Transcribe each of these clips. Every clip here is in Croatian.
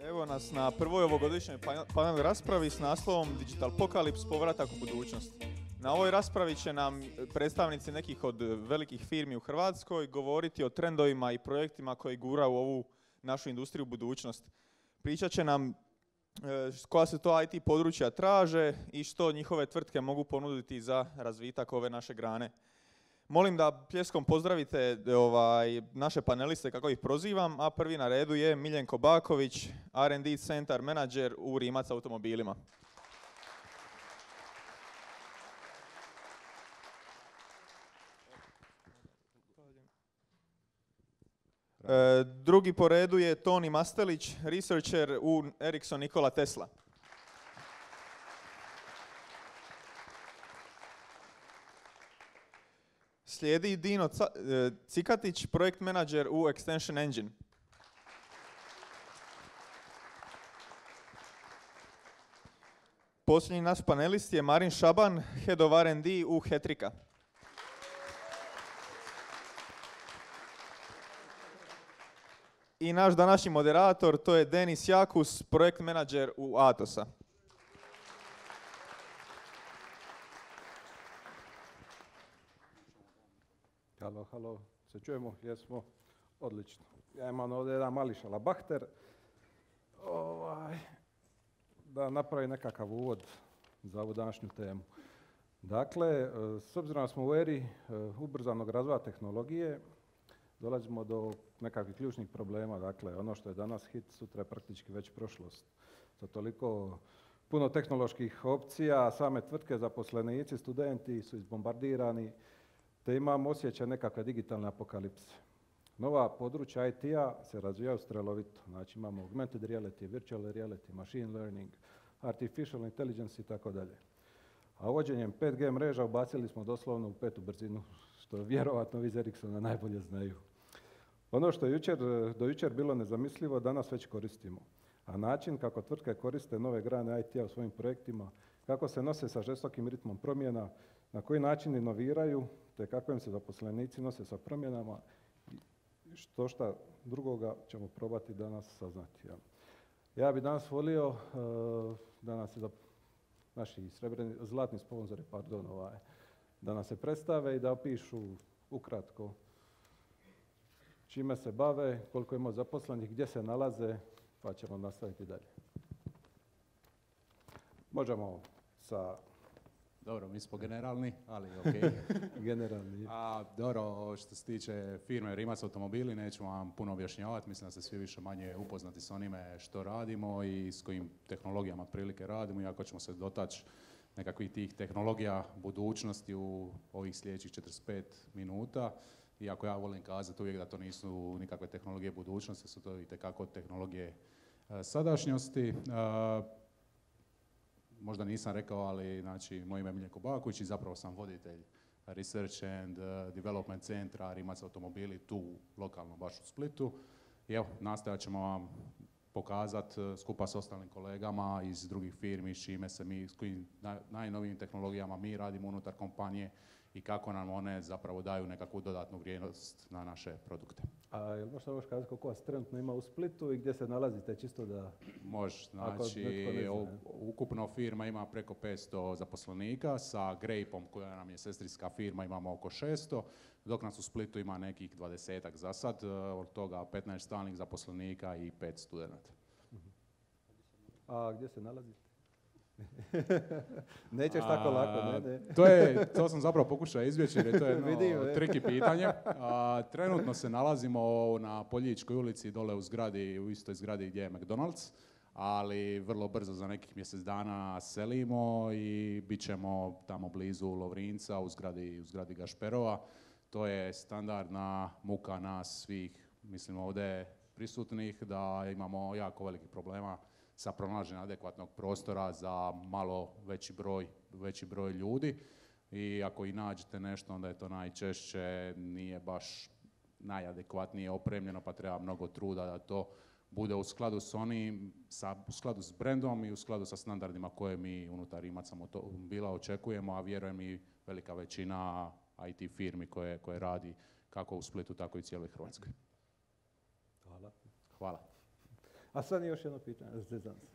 Evo nas na prvoj ovogodišnjoj panel raspravi s naslovom Digital Pokalips, povratak u budućnost. Na ovoj raspravi će nam predstavnici nekih od velikih firmi u Hrvatskoj govoriti o trendovima i projektima koji guraju ovu našu industriju u budućnost. Pričat će nam koja se to IT područja traže i što njihove tvrtke mogu ponuditi za razvitak ove naše grane. Molim da pljeskom pozdravite naše paneliste kako ih prozivam, a prvi na redu je Miljenko Baković, R&D Centar Manager u Rimac automobilima. Drugi po redu je Toni Mastelić, Researcher u Ericsson Nikola Tesla. Slijedi Dino Cikatić, Projekt Manager u Extension Engine. Posljednji naš panelist je Marin Šaban, Head of R&D u Hetrika. I naš današnji moderator, to je Denis Jakus, Projekt Manager u Atosa. Halo, se čujemo? Jesmo? Odlično. Ja imam ovdje jedan mali šalabahter. Da napravim nekakav uvod za ovu današnju temu. Dakle, s obzirom da smo u eri ubrzanog razvoja tehnologije, dolazimo do nekakvih ključnih problema. Dakle, ono što je danas hit, sutra je praktički već prošlost. Sa toliko puno tehnoloških opcija, same tvrtke, zaposlenici, studenti su izbombardirani, te imamo osjećaj nekakve digitalne apokalipse. Nova područja IT-a se razvijaju strelovito. Znači imamo augmented reality, virtual reality, machine learning, artificial intelligence i tako dalje. A uvođenjem 5G mreža ubacili smo doslovno u petu brzinu, što vjerovatno vi iz Ericssona najbolje znaju. Ono što je do jučer bilo nezamislivo, danas već koristimo. A način kako tvrtke koriste nove grane IT-a u svojim projektima, kako se nose sa žestokim ritmom promjena, na koji način inoviraju, te kako im se zaposlenici nose sa promjenama, što šta drugoga ćemo probati danas saznati. Ja bih danas volio da nas se naši zlatni sponzori, da nas se predstave i da opišu ukratko čime se bave, koliko ima zaposlenih, gdje se nalaze, pa ćemo nastaviti dalje. Možemo sa... Dobro, mi smo generalni, ali ok. Generalni. Dobro, što se tiče firme Rimac automobili, neću vam puno objašnjavati. Mislim da ste svi više manje upoznati s onime što radimo i s kojim tehnologijama prilike radimo. Iako ćemo se dotaći nekakvih tih tehnologija budućnosti u ovih sljedećih 45 minuta. Iako ja volim kazati uvijek da to nisu nikakve tehnologije budućnosti, su to itekako tehnologije sadašnjosti. Možda nisam rekao, ali znači, moje ime je Miljenko Baković i zapravo sam voditelj Research and Development centra Rimac automobili tu lokalno baš u Splitu. I evo, nastojat ćemo vam pokazati skupa s ostalim kolegama iz drugih firmi s kojim najnovijim tehnologijama mi radimo unutar kompanije i kako nam one zapravo daju nekakvu dodatnu vrijednost na naše produkte. A jel možete još kazati koliko vas trenutno ima u Splitu i gdje se nalazite, čisto da... Može, znači ukupno firma ima preko 500 zaposlenika, sa Grapeom koja nam je sestrinska firma imamo oko 600, dok nas u Splitu ima nekih 20-ak za sad, od toga 15 stalnih zaposlenika i 5 studenata. A gdje se nalazite? Nećeš tako lako, ne? To sam zapravo pokušao izbjeći jer je to jedno triki pitanje. Trenutno se nalazimo na Poljičkoj ulici dole u istoj zgradi gdje je McDonald's, ali vrlo brzo za nekih mjesec dana selimo i bit ćemo tamo blizu Lovrinca u zgradi Gašperova. To je standardna muka nas svih, mislim ovdje prisutnih, da imamo jako velikih problema sa pronalaženjem adekvatnog prostora za malo veći broj ljudi. I ako i nađete nešto, onda je to najčešće nije baš najadekvatnije opremljeno, pa treba mnogo truda da to bude u skladu s onim, u skladu s brendom i u skladu sa standardima koje mi unutar Rimac automobila očekujemo, a vjerujem i velika većina IT firmi koje radi kako u Splitu, tako i cijeloj Hrvatskoj. Hvala. Hvala. A sad još jedno pitanje, zezam se.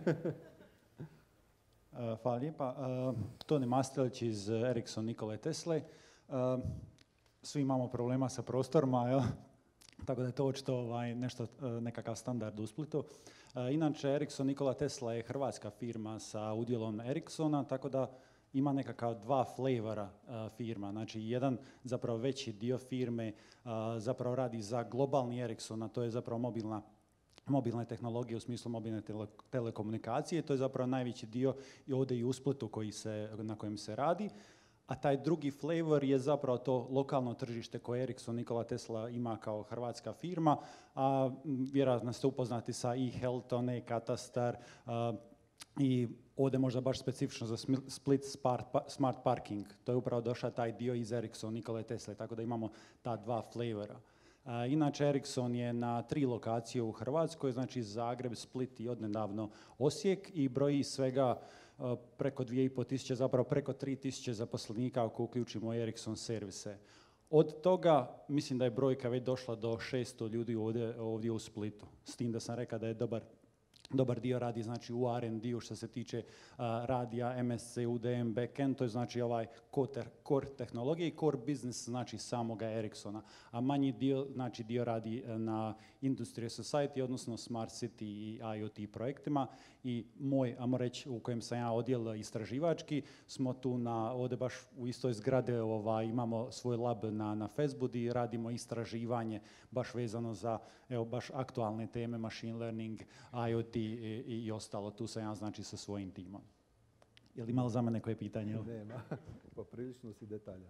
Hvala lijepa. Toni Mastelić iz Ericsson Nikole Tesle. Svi imamo problema sa prostorima, jel? Tako da je to očito nekakav standard u Splitu. Inače, Ericsson Nikola Tesla je hrvatska firma sa udjelom Ericssona, tako da ima nekakav dva flavora firma. Znači, jedan zapravo veći dio firme zapravo radi za globalni Ericsson, a to je zapravo mobilne tehnologije u smislu mobilne telekomunikacije. To je zapravo najveći dio i ovdje i u Splitu na kojem se radi. A taj drugi flavor je zapravo to lokalno tržište koje Ericsson Nikola Tesla ima kao hrvatska firma. A vjerojatno ste upoznati sa e-Helton, e-Katastar i ovdje možda baš specifično za Split Smart Parking. To je upravo došao taj dio iz Ericsson Nikole Tesle, tako da imamo ta dva flavora. Inače, Ericsson je na 3 lokacije u Hrvatskoj, znači Zagreb, Split i odnedavno Osijek i broji svega preko 2.500, zapravo preko 3.000 zaposlenika ako uključimo Ericsson servise. Od toga mislim da je brojka već došla do 600 ljudi ovdje u Splitu. S tim da sam rekao da je dobar dio radi znači u R&D-u što se tiče radija, MSC, UDM, backend, to je znači ovaj core tehnologije i core business znači samoga Ericssona, a manji dio radi na Industrial Society, odnosno Smart City i IoT projektima i moj, ajmo reći, u kojem sam ja odjel istraživački, smo tu ovdje baš u istoj zgrade imamo svoj lab na Facebooku i radimo istraživanje baš vezano za baš aktualne teme, machine learning, IoT i ostalo. Tu sam ja znači sa svojim timom. Je li imalo za mene koje pitanje? Nema, poprilično si detaljan.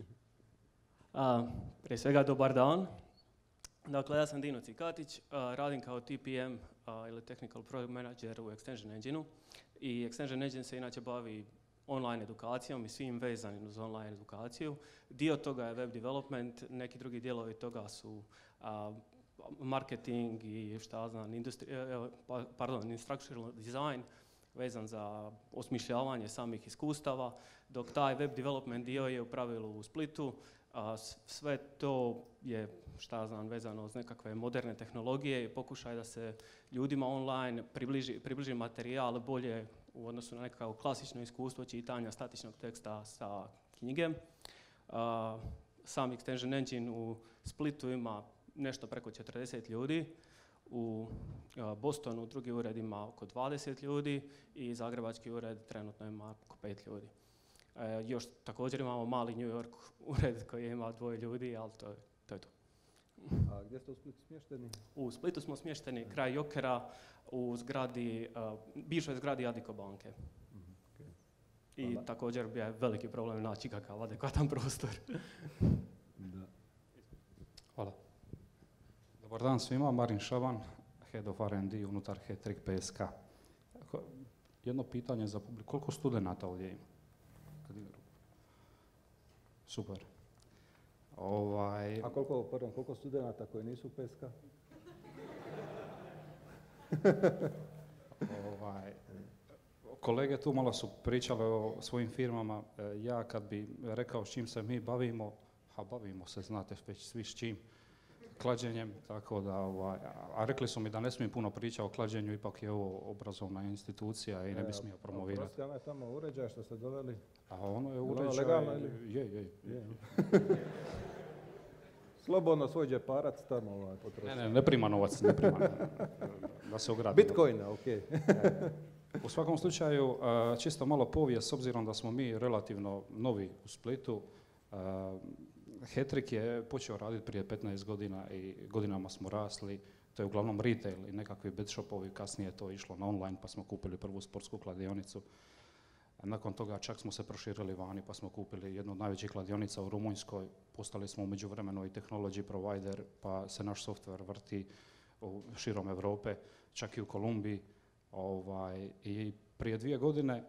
Prije svega dobar dan. Dakle, ja sam Dino Cikatić, radim kao TPM ili Technical Product Manager u Extension Engine-u i Extension Engine se inače bavi online edukacijom i svim vezanim uz online edukaciju. Dio toga je web development, neki drugi dijelovi toga su marketing i šta znam, instructional design vezan za osmišljavanje samih iskustava, dok taj web development dio je u pravilu u Splitu. Sve to je, šta znam, vezano uz nekakve moderne tehnologije i pokušaj da se ljudima online približi materijal bolje u odnosu na nekakvo klasično iskustvo čitanja statičnog teksta sa knjige. Sam Extension Engine u Splitu ima nešto preko 40 ljudi, u Bostonu drugi ured ima oko 20 ljudi i zagrebački ured trenutno ima oko 5 ljudi. Još također imamo mali New York ured koji ima 2 ljudi, ali to je to. A gdje ste u Splitu smješteni? U Splitu smo smješteni kraj Jokera u bivšoj zgradi Adiko banke. Okay. I također je veliki problem naći kakav adekvatan prostor. Da. Hvala. Dobar dan svima, Marin Šaban, Head of R&D unutar Hetrik PSK. Jedno pitanje za publiku, koliko studenata ovdje ima? Super. A koliko studenata koji nisu u PSK? Kolege tu malo su pričale o svojim firmama. Ja kad bi rekao s čim se mi bavimo, bavimo se, znate već svi s čim, klađenjem, tako da, a rekli su mi da ne smijem puno pričati o klađenju, ipak je ovo obrazovna institucija i ne bi smio promovirati. Prosti, ono je tamo uređaj što ste doveli. A ono je uređaj, legalno ili? Je. Slobodno svoj džeparac tamo potroši. Ne prima novac, ne prima. Da se ogradi. Bitcoina, okej. U svakom slučaju, čisto malo povijest, s obzirom da smo mi relativno novi u Splitu. Hetrik je počeo raditi prije 15 godina i godinama smo rasli. To je uglavnom retail i nekakvi bed shopovi, kasnije je to išlo na online pa smo kupili prvu sportsku kladionicu. Nakon toga čak smo se proširili vani pa smo kupili jednu od najvećih kladionica u Rumunjskoj. Postali smo u međuvremenu i technology provider pa se naš software vrti širom Europe, čak i u Kolumbiji. I prije 2 godine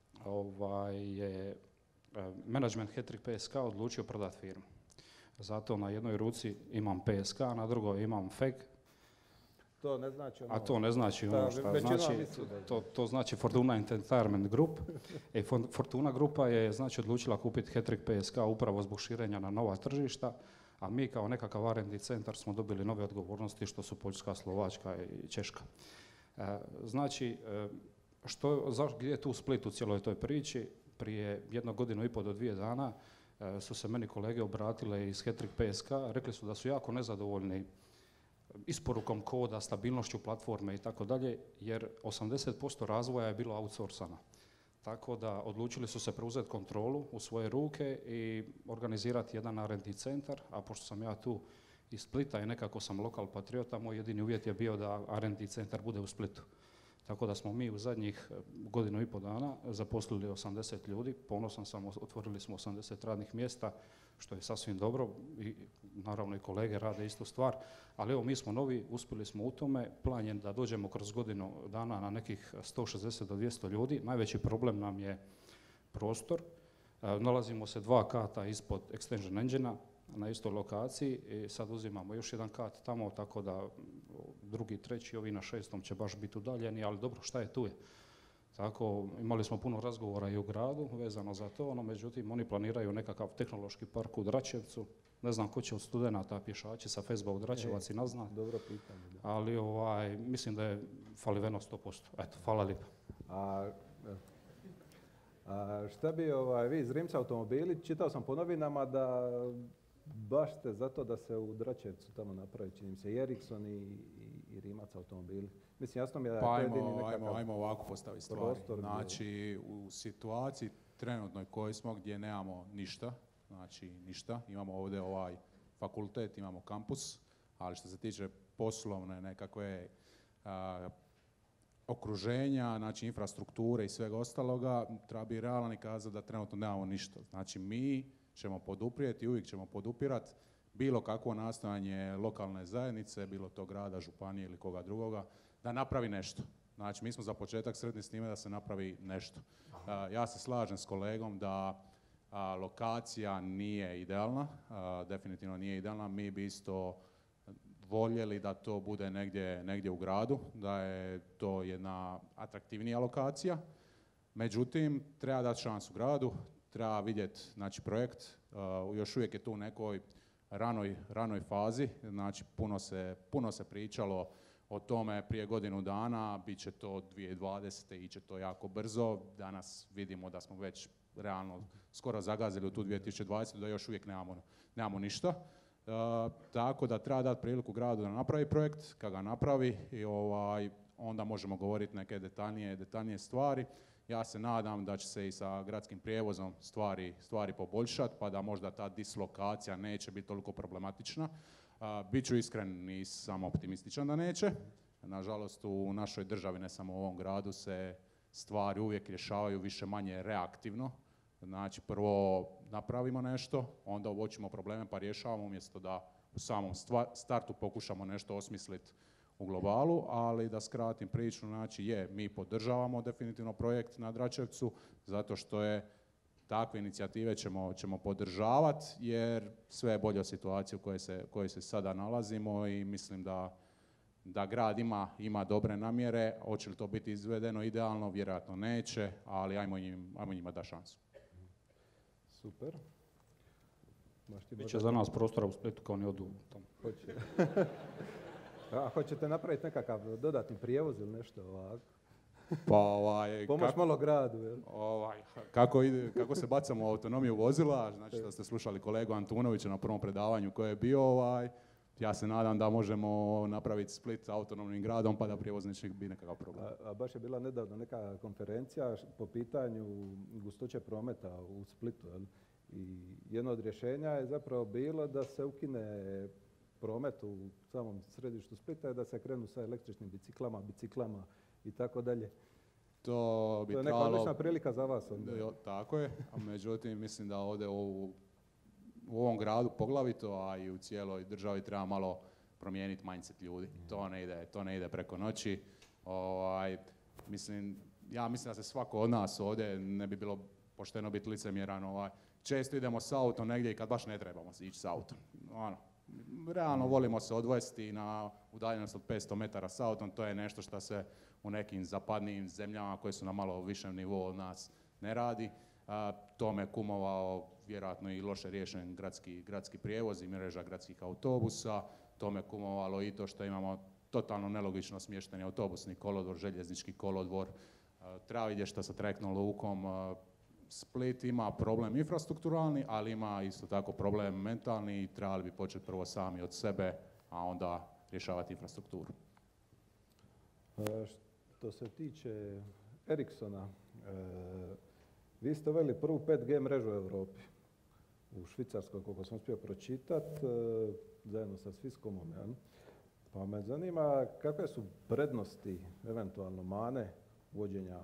je management Hetrik PSK odlučio prodati firmu. Zato na jednoj ruci imam PSK, na drugoj imam FEG. To ne znači ono... A to ne znači ono što znači, to znači Fortuna Entertainment Group. Fortuna grupa je znači odlučila kupiti Hetrik PSK upravo zbog širenja na nova tržišta. A mi kao nekakav R&D centar smo dobili nove odgovornosti što su Poljska, Slovačka i Češka. Znači, gdje je tu Split u cijeloj toj priči? Prije 1 godinu i pol do 2 dana su se meni kolege obratile iz Hattrick PSK, rekli su da su jako nezadovoljni isporukom koda, stabilnošću platforme i tako dalje, jer 80% razvoja je bilo outsourcana. Tako da odlučili su se preuzeti kontrolu u svoje ruke i organizirati jedan R&D centar, a pošto sam ja tu iz Splita i nekako sam lokal patriota, moj jedini uvjet je bio da R&D centar bude u Splitu. Tako da smo mi u zadnjih 1,5 godinu dana zaposlili 80 ljudi, ponosan sam, otvorili smo 80 radnih mjesta, što je sasvim dobro i naravno i kolege rade istu stvar, ali evo mi smo novi, uspjeli smo u tome, plan je da dođemo kroz godinu dana na nekih 160 do 200 ljudi, najveći problem nam je prostor, nalazimo se 2 kata ispod Extension Engine-a na istoj lokaciji i sad uzimamo još jedan kat tamo, tako da 2., 3., ovi na 6. će baš biti udaljeni, ali dobro, šta je tu je. Tako, imali smo puno razgovora i u gradu vezano za to, no međutim oni planiraju nekakav tehnološki park u Dračevcu. Ne znam ko će od studenata pješači sa Facebook Dračevac i naznat. Dobro pitanje. Da. Ali mislim da je faliveno 100%. Eto, hvala lijepo. A šta bi vi iz Rimca automobili, čitao sam po novinama da baš ste zato da se u Dračevcu tamo napravi, čini mi se, i Ericsson i Rimac automobili. Mislim, jasno mi je da pa je jedini nekakav ajmo ovako postaviti stvari. Prostor znači, u situaciji trenutnoj kojoj smo gdje nemamo ništa, znači ništa, imamo ovdje ovaj fakultet, imamo kampus, ali što se tiče poslovne nekakve okruženja, znači infrastrukture i svega ostaloga, treba biti realan i kazati da trenutno nemamo ništa. Znači, mi ćemo poduprijeti, uvijek ćemo podupirati bilo kakvo nastojanje lokalne zajednice, bilo to grada, županije ili koga drugoga, da napravi nešto. Znači, mi smo za početak sretni s time da se napravi nešto. Ja se slažem s kolegom da lokacija nije idealna, definitivno nije idealna. Mi bi isto voljeli da to bude negdje u gradu, da je to jedna atraktivnija lokacija. Međutim, treba dati šansu gradu, treba vidjeti projekt, još uvijek je tu u nekoj ranoj fazi, znači puno se pričalo o tome prije godinu dana, bit će to 2020. iće to jako brzo, danas vidimo da smo već realno skoro zagazili u tu 2020. da još uvijek nemamo ništa. Tako da treba dati priliku gradu da napravi projekt, kad ga napravi i onda možemo govoriti neke detaljnije stvari. Ja se nadam da će se i sa gradskim prijevozom stvari poboljšati, pa da možda ta dislokacija neće biti toliko problematična. Biću iskren i sam optimističan da neće. Nažalost, u našoj državi, ne samo u ovom gradu, se stvari uvijek rješavaju više manje reaktivno. Znači, prvo napravimo nešto, onda uočimo probleme pa rješavamo, umjesto da u samom startu pokušamo nešto osmisliti u globalu, ali da skratim priču, znači mi podržavamo definitivno projekt na Dračevcu, zato što je takve inicijative ćemo podržavati, jer sve je bolja situacija u kojoj se sada nalazimo i mislim da grad ima dobre namjere. Hoće li to biti izvedeno idealno? Vjerojatno neće, ali ajmo njima da šansu. Super. Biće za nas prostora u Splitu kao ni odu tamo. Hoće. A hoćete napraviti nekakav dodatni prijevoz ili nešto ovako? Pomoć malo gradu, jel? Kako se bacamo u autonomiju vozila, znači da ste slušali kolegu Antunovića na prvom predavanju koje je bio, ja se nadam da možemo napraviti Split autonomnim gradom pa da prijevoz neće biti nekakav problem. A baš je bila nedavno neka konferencija po pitanju gustoće prometa u Splitu, jel? I jedno od rješenja je zapravo bilo da se ukine promet u samom središtu Splita i da se krenu sa električnim biciklama i tako dalje. To je neka odlična prilika za vas. Tako je, a međutim mislim da ovdje u ovom gradu poglavito, a i u cijeloj državi treba malo promijeniti mindset ljudi. To ne ide preko noći. Ja mislim da se svako od nas ovdje, ne bi bilo pošteno biti licemjeran, često idemo s autom negdje i kad baš ne trebamo ići s autom. Realno volimo se odvesti na udaljenost od 500 metara s autom, to je nešto što se u nekim zapadnijim zemljama koje su na malo višem nivou od nas ne radi. Tome kumovao vjerojatno i loše riješen gradski prijevoz i mreža gradskih autobusa. Tome kumovalo i to što imamo totalno nelogično smješteni autobusni kolodvor, željeznički kolodvor. Treba vidjeti što sa trajektnom lukom. Split ima problem infrastrukturalni, ali ima isto tako problem mentalni i trebali bi početi prvo sami od sebe, a onda rješavati infrastrukturu. Što se tiče Ericssona, vi ste uveli prvu 5G mrežu u Europi. U Švicarskoj, koliko sam uspio pročitati, zajedno sa Swisscomom. Ja? Pa me zanima kakve su prednosti, eventualno mane, uvođenja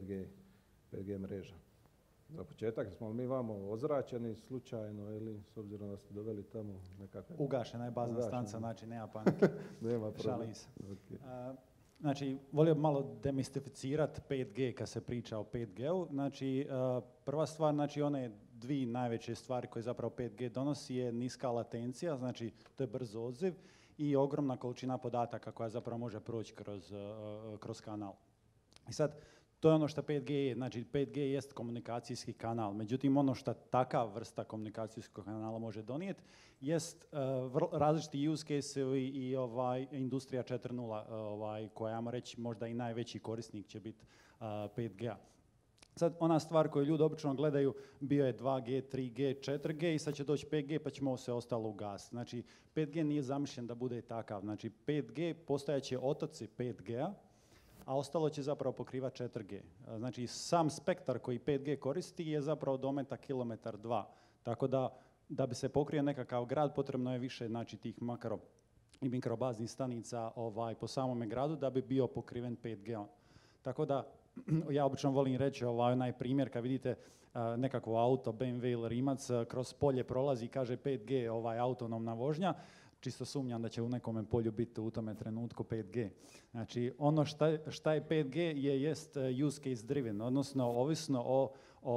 5G mreža. Za početak, smo li mi vamo ozračeni slučajno ili s obzirom da ste doveli tamo nekakve... Ugašena je bazna stanica, znači nema panike. Nema problema. Šalim se. Okay. Znači, volio bi malo demistificirati 5G kad se priča o 5G-u. Znači, prva stvar, znači one dvije najveće stvari koje zapravo 5G donosi je niska latencija, znači to je brz odziv i ogromna količina podataka koja zapravo može proći kroz kanal. I sad, to je ono što 5G je, znači 5G jest komunikacijski kanal, međutim ono što takav vrsta komunikacijskog kanala može donijeti jest različiti use case-ovi i industrija 4.0 koja, ajmo reći, možda i najveći korisnik će biti 5G-a. Sad, ona stvar koju ljudi obično gledaju bio je 2G, 3G, 4G i sad će doći 5G pa ćemo sve ostalo ugasiti. Znači, 5G nije zamišljen da bude takav. Znači, 5G postajaće otoci 5G-a, a ostalo će zapravo pokrivati 4G. Znači, sam spektar koji 5G koristi je zapravo dometa kilometar 2. Tako da bi se pokrio nekakav grad, potrebno je više, znači, tih makro i mikrobaznih stanica po samome gradu da bi bio pokriven 5G-om. Tako da, ja obično volim reći onaj primjer kad vidite nekakvo auto, BMW ili Rimac, kroz polje prolazi i kaže 5G, autonomna vožnja, čisto sumnjam da će u nekome polju biti u tome trenutku 5G. Znači, ono šta je 5G jest use case driven, odnosno ovisno o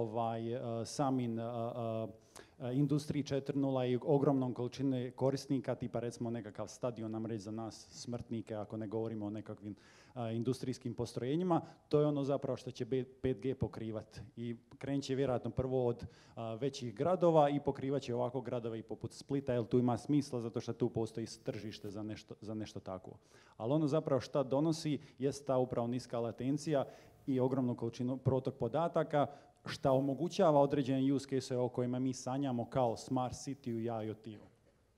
samim industriji 4.0 i ogromnom količini korisnika, tipa recimo nekakav stadion nam reći za nas smrtnike, ako ne govorimo o nekakvim industrijskim postrojenjima, to je ono zapravo što će 5G pokrivati. I krenut će vjerojatno prvo od većih gradova i pokrivat će ovako gradove i poput Splita, jer tu ima smisla zato što tu postoji tržište za nešto takvo. Ali ono zapravo šta donosi jest ta upravo niska latencija i ogromnu količinu protok podataka, šta omogućava određene use case o kojima mi sanjamo kao smart city-u i IoT-u.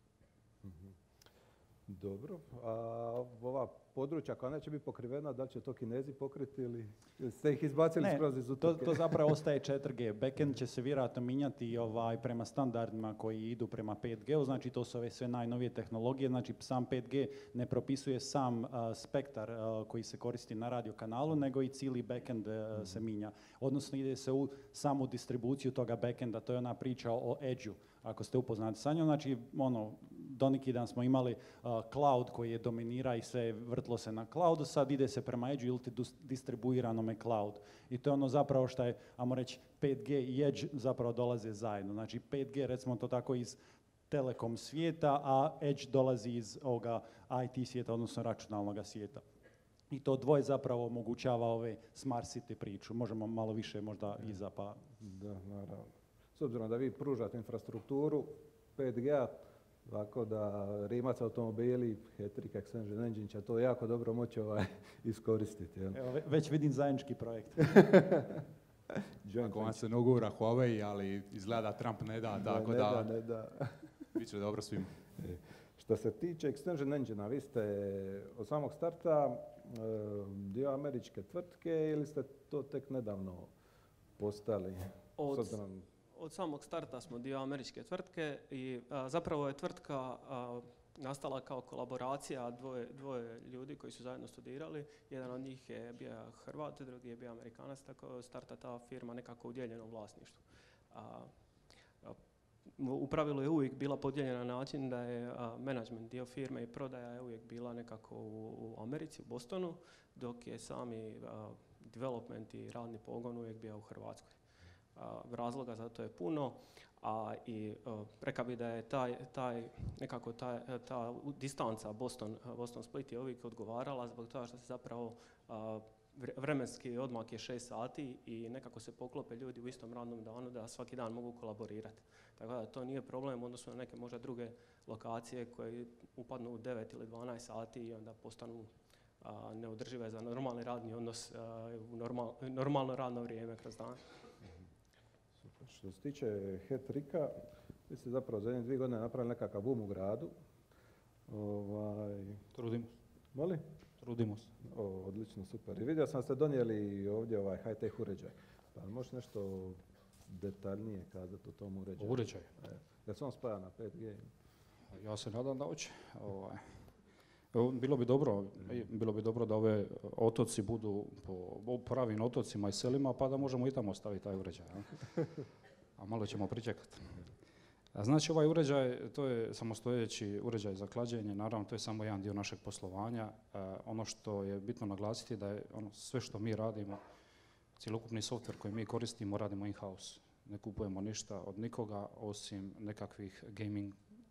Dobro, a ova područja koja neće biti pokrivena, da li će to Kinezi pokriti ili ste ih izbacili skroz iz utrke? To zapravo ostaje 4G. Backend će se vjerojatno mijenjati prema standardima koji idu prema 5G-u, znači to su ove sve najnovije tehnologije, znači sam 5G ne propisuje sam spektar koji se koristi na radio kanalu, nego i cijeli backend se mijenja. Odnosno ide se u samu distribuciju toga backenda, to je ona priča o edge-u, ako ste upoznati sa njom, znači do neki dan smo imali cloud koji je dominira i sve vrtlo se na cloudu, sad ide se prema edge ili distribuiranome cloud. I to je ono zapravo što je, ajmo reći, 5G i edge zapravo dolaze zajedno. Znači 5G, recimo to tako, iz telekom svijeta, a edge dolazi iz ovoga IT svijeta, odnosno računalnog svijeta. I to dvoje zapravo omogućava ove smart city priču. Možemo malo više možda iza pa... Da, naravno. S obzirom da vi pružate infrastrukturu 5G-a, tako da Rimac automobili, Hetrick Extension Engine će to jako dobro moći iskoristiti. Jel? Evo, već vidim zajednički projekt. Ako vam se nogura Huawei, ali izgleda Trump ne da, tako ne da. Bit će dobro svima. Što se tiče Extension Engine-a, vi ste od samog starta dio američke tvrtke ili ste to tek nedavno postali? Od samog starta smo dio američke tvrtke i zapravo je tvrtka nastala kao kolaboracija dvoje ljudi koji su zajedno studirali. Jedan od njih je bio Hrvat, drugi je bio Amerikanac, tako starta ta firma nekako u dijeljenom vlasništvu. U pravilu je uvijek bila podijeljena na način da je management dio firme i prodaja je uvijek bila nekako u Americi, u Bostonu, dok je sami development i radni pogon uvijek bio u Hrvatskoj. Razloga za to je puno, a i rekao bi da je ta distanca Boston Split je uvijek odgovarala zbog toga što se zapravo vremenski odmak je 6 sati i nekako se poklope ljudi u istom radnom danu da svaki dan mogu kolaborirati. Tako da to nije problem u odnosu na neke možda druge lokacije koje upadnu u 9 ili 12 sati i onda postanu neodržive za normalni radni odnos u normalno radno vrijeme kroz dan. Super. Što se tiče hat-tricka, vi ste zapravo za 2 godine napravili nekakav boom u gradu. Trudimo se. Molim? Trudimo se. Odlično, super. I vidio sam da ste donijeli ovdje high-tech uređaj. Pa možeš nešto detaljnije kazati o tom uređaju? Uređaj? Jel se on spaja na 5G? Ja se nadam da hoće. Bilo bi dobro da ove otoci budu po pravim otocima i selima, pa da možemo i tamo staviti taj uređaj. A malo ćemo pričekati. Znači ovaj uređaj, to je samostojeći uređaj za klađenje, naravno to je samo jedan dio našeg poslovanja. Ono što je bitno naglasiti da je sve što mi radimo, cjelokupni softver koji mi koristimo, radimo in-house. Ne kupujemo ništa od nikoga osim nekakvih gaming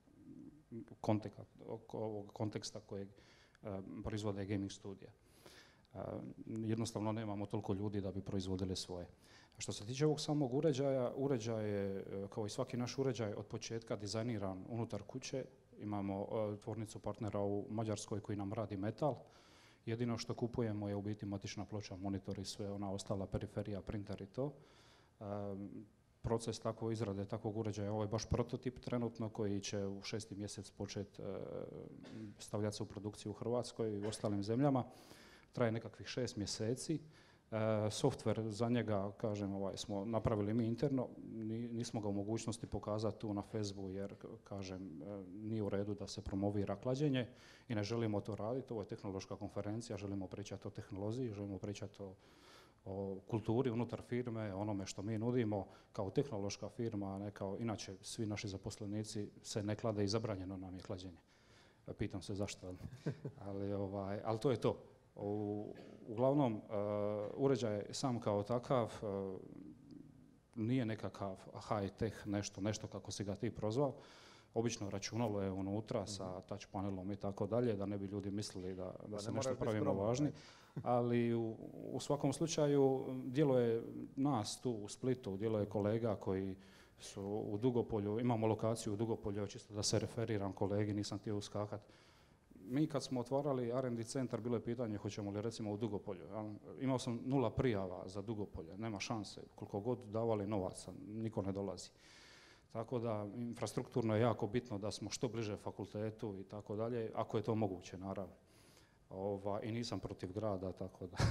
konteksta kojeg proizvode gaming studija. Jednostavno nemamo toliko ljudi da bi proizvodili svoje. Što se tiče ovog samog uređaja, uređaj je, kao i svaki naš uređaj, od početka dizajniran unutar kuće. Imamo tvornicu partnera u Mađarskoj koji nam radi metal. Jedino što kupujemo je u biti matična ploča, monitor i sve ona ostala periferija, printer i to. Proces izrade takvog uređaja, ovo je baš prototip trenutno koji će u 6. mjesec početi stavljati se u produkciju u Hrvatskoj i u ostalim zemljama. Traje nekakvih 6 mjeseci. Softver za njega, kažem, smo napravili mi interno, nismo ga u mogućnosti pokazati tu na Facebooku jer, kažem, nije u redu da se promovira klađenje i ne želimo to raditi. Ovo je tehnološka konferencija, želimo pričati o tehnologiji, želimo pričati o kulturi unutar firme, onome što mi nudimo kao tehnološka firma, a ne kao inače svi naši zaposlenici se ne klade i zabranjeno nam je klađenje. Pitam se zašto, ali to je to. Uglavnom, uređaj sam kao takav nije nekakav high-tech nešto kako si ga ti prozvao. Obično računalo je unutra sa touch panelom i tako dalje, da ne bi ljudi mislili da se nešto pravimo važni. Ali u svakom slučaju djeluje nas tu u Splitu, djeluje kolega koji su u Dugopolju, imamo lokaciju u Dugopolju, čisto da se referiram kolegi, nisam htio uskakat. Mi kad smo otvarali R&D centar, bilo je pitanje hoćemo li recimo u Dugopolju. Imao sam 0 prijava za Dugopolje, nema šanse. Koliko god davali novaca, niko ne dolazi. Tako da infrastrukturno je jako bitno da smo što bliže fakultetu i tako dalje, ako je to moguće, naravno. I nisam protiv grada, tako da.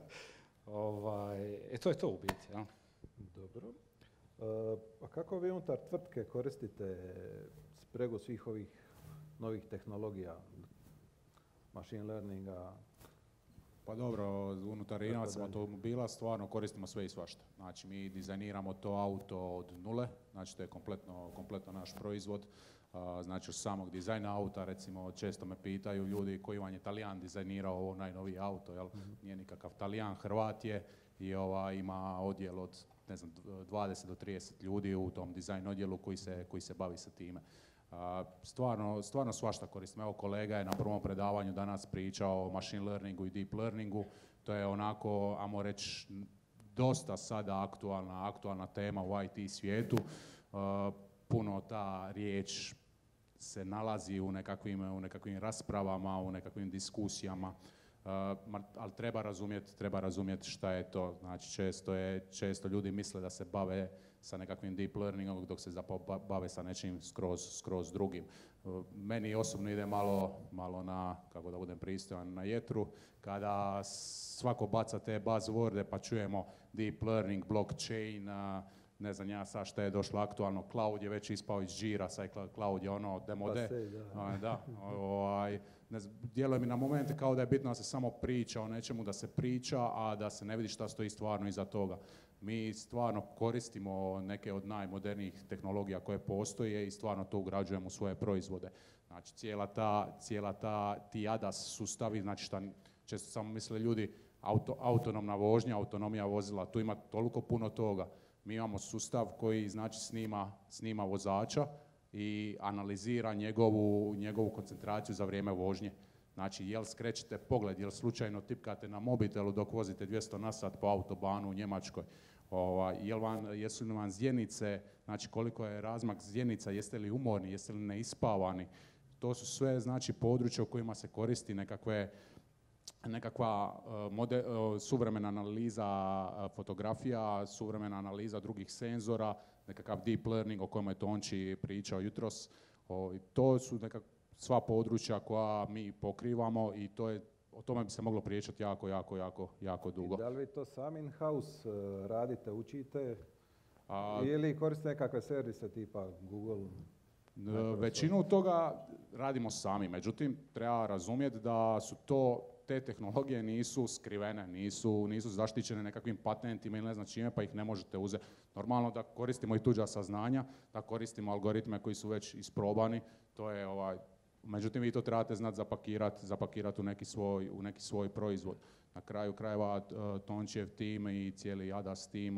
To je to u biti. Ja. Dobro. A kako vi unutar tvrtke koristite spregu svih ovih novih tehnologija, machine learninga? Pa dobro, unutar Inovac automobila stvarno koristimo sve i svašta. Znači mi dizajniramo to auto od nule, znači to je kompletno naš proizvod. Znači od samog dizajna auta, recimo često me pitaju ljudi koji vam je Talijan dizajnirao ovo najnoviji auto, jel? Nije nikakav Talijan, Hrvat je i ima odjel od 20 do 30 ljudi u tom dizajn odjelu koji se bavi sa time. Stvarno svašta koristim. Evo kolega je na prvom predavanju danas pričao o machine learningu i deep learningu. To je onako, ajmo reći, dosta sada aktualna tema u IT svijetu. Puno ta riječ se nalazi u nekakvim raspravama, u nekakvim diskusijama. Ali treba razumjeti šta je to. Znači često ljudi misle da se bave sa nekakvim deep learningom dok se zapravo bave sa nečim skroz drugim. Meni osobno ide malo na, kako da budem pristojan, na jetru, kada svako baca te buzzworde pa čujemo deep learning, blockchain, ne znam ja sad šta je došlo aktualno, cloud je već ispao iz žira, sad cloud je demode. Djeluje mi na momente kao da je bitno da se samo priča o nečemu, da se priča, a da se ne vidi šta stoji stvarno iza toga. Mi stvarno koristimo neke od najmodernijih tehnologija koje postoje i stvarno to ugrađujemo u svoje proizvode. Znači cijela ti ADAS sustavi, znači šta često samo misle ljudi, autonomna vožnja, autonomija vozila, tu ima toliko puno toga. Mi imamo sustav koji znači snima vozača i analizira njegovu koncentraciju za vrijeme vožnje. Znači, jel skrećete pogled, jel slučajno tipkate na mobitelu dok vozite 200 na sat po autobanu u Njemačkoj, jesu li vam zjenice, znači koliko je razmak zjenica, jeste li umorni, jeste li neispavani. To su sve znači područja u kojima se koristi nekakva suvremena analiza fotografija, suvremena analiza drugih senzora, nekakav deep learning o kojem je Tonči pričao jutros. To su sva područja koja mi pokrivamo i o tome bi se moglo pričati jako dugo. I da li vi to sami in-house radite, učite ili koristite nekakve servise tipa Google? Većinu toga radimo sami, međutim treba razumjeti da su te tehnologije nisu skrivene, nisu zaštićene nekakvim patentima ili ne znam čime, pa ih ne možete uzeti. Normalno da koristimo i tuđa saznanja, da koristimo algoritme koji su već isprobani, međutim vi to trebate znati zapakirati u neki svoj proizvod. Na kraju krajeva Tončijev tim i cijeli ADAS tim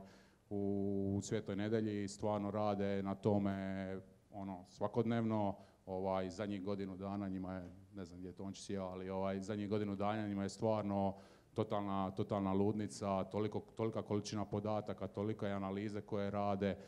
u Svetoj Nedjelji stvarno rade na tome svakodnevno. Zadnjih godinu dana njima je, ne znam gdje je Tonči sjeo, ali zadnjih godinu dana njima je stvarno totalna ludnica, tolika količina podataka, tolike analize koje rade,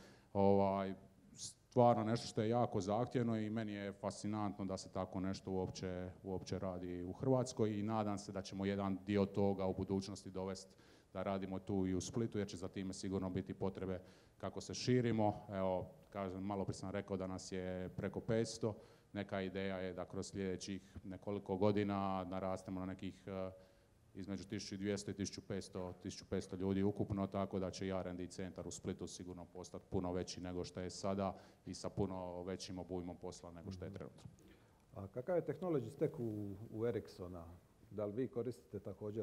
stvarno nešto što je jako zahtjevno i meni je fascinantno da se tako nešto uopće radi u Hrvatskoj i nadam se da ćemo jedan dio toga u budućnosti dovesti da radimo tu i u Splitu, jer će za time sigurno biti potrebe kako se širimo. Evo, kažem, malo prije sam rekao da nas je preko 500. Neka ideja je da kroz sljedećih nekoliko godina narastemo na nekih između 1200 i 1500 ljudi ukupno, tako da će i R&D centar u Splitu sigurno postati puno veći nego što je sada i sa puno većim obujmom posla nego što je trenutno. A kakav je technology stack u Ericssona? Da li vi koristite također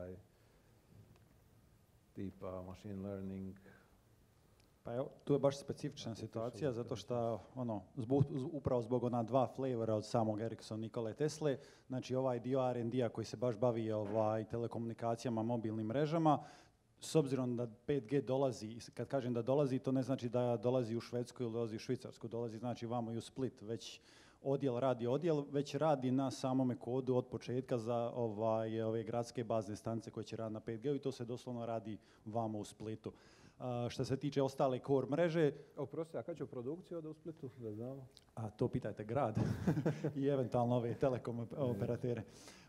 tipa machine learning? Pa evo, tu je baš specifična situacija, zato što upravo zbog ona dva flavora od samog Ericssona Nikole Tesle, znači ovaj dio R&D-a koji se baš bavi telekomunikacijama, mobilnim mrežama, s obzirom da 5G dolazi, kad kažem da dolazi, to ne znači da dolazi u Švedsku ili dolazi u Švicarsku, dolazi znači vamo i u Split, već odjel već radi na samome kodu od početka za ove gradske bazne stanice koje će raditi na 5G i to se doslovno radi vamo u Splitu. Što se tiče ostale core mreže... Oprosti, a kad će u produkciju od u Splitu, da znamo? A to pitajte grad i eventualno ove telekom operatere.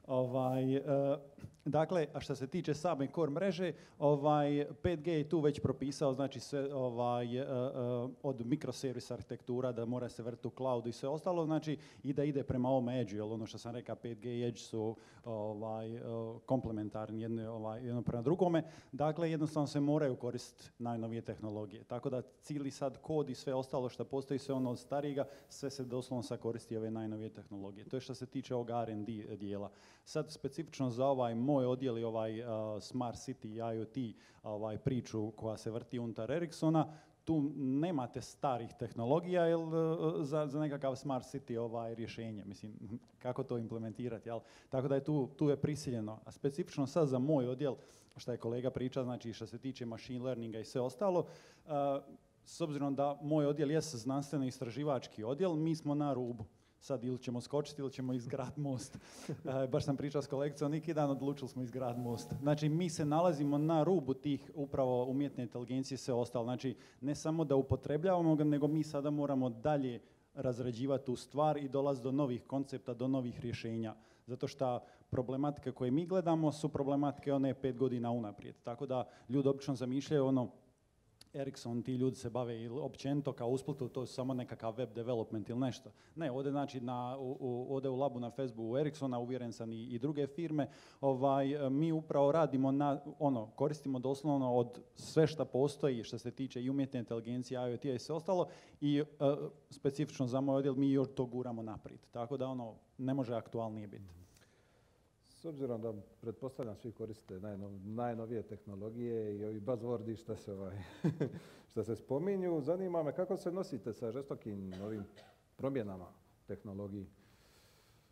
Dakle, a što se tiče same core mreže, 5G je tu već propisao, znači sve od mikroservis arhitektura da mora se vrti u cloudu i sve ostalo, znači i da ide prema ovom edge, jer ono što sam rekao, 5G i edge su komplementarni jedno prema drugome, dakle jednostavno se moraju koristiti najnovije tehnologije, tako da cijeli sad kod i sve ostalo što postoji, sve ono od starijega, sve se doslovno sad koristi ove najnovije tehnologije. To je što se tiče ovog R&D dijela. Sad specifično za ovaj moj odjel i Smart City i IoT priču koja se vrti unutar Ericssona, tu nemate starih tehnologija za nekakav Smart City rješenje. Mislim, kako to implementirati, jel? Tako da je tu je prisiljeno. A specifično sad za moj odjel, što je kolega priča, znači što se tiče machine learninga i sve ostalo, s obzirom da moj odjel je znanstveno-istraživački odjel, mi smo na rubu. Sad ili ćemo skočiti ili ćemo izgraditi most. Baš sam pričao s kolegicom neki dan, odlučili smo izgraditi most. Znači mi se nalazimo na rubu tih upravo umjetne inteligencije i sve ostalo. Znači ne samo da upotrebljavamo ga, nego mi sada moramo dalje razrađivati tu stvar i dolaziti do novih koncepta, do novih rješenja. Zato što problematike koje mi gledamo su problematike one 5 godina unaprijed. Tako da ljudi obično zamišljaju Ericsson, ti ljudi se bave ili općenito kao u Splitu, to je samo nekakav web development ili nešto. Ne, ovdje znači ovdje u labu na Facebooku u Ericssona, uvjeren sam i druge firme, mi upravo radimo koristimo doslovno od sve što postoji što se tiče i umjetne inteligencije, IoT i sve ostalo i specifično za moj odjel mi još to guramo naprijed. Tako da ne može aktualnije biti. S obzirom da pretpostavljam svi koriste najnovije tehnologije i ovi buzzwordi što se spominju, zanima me kako se nosite sa žestokim ovim promjenama tehnologiji?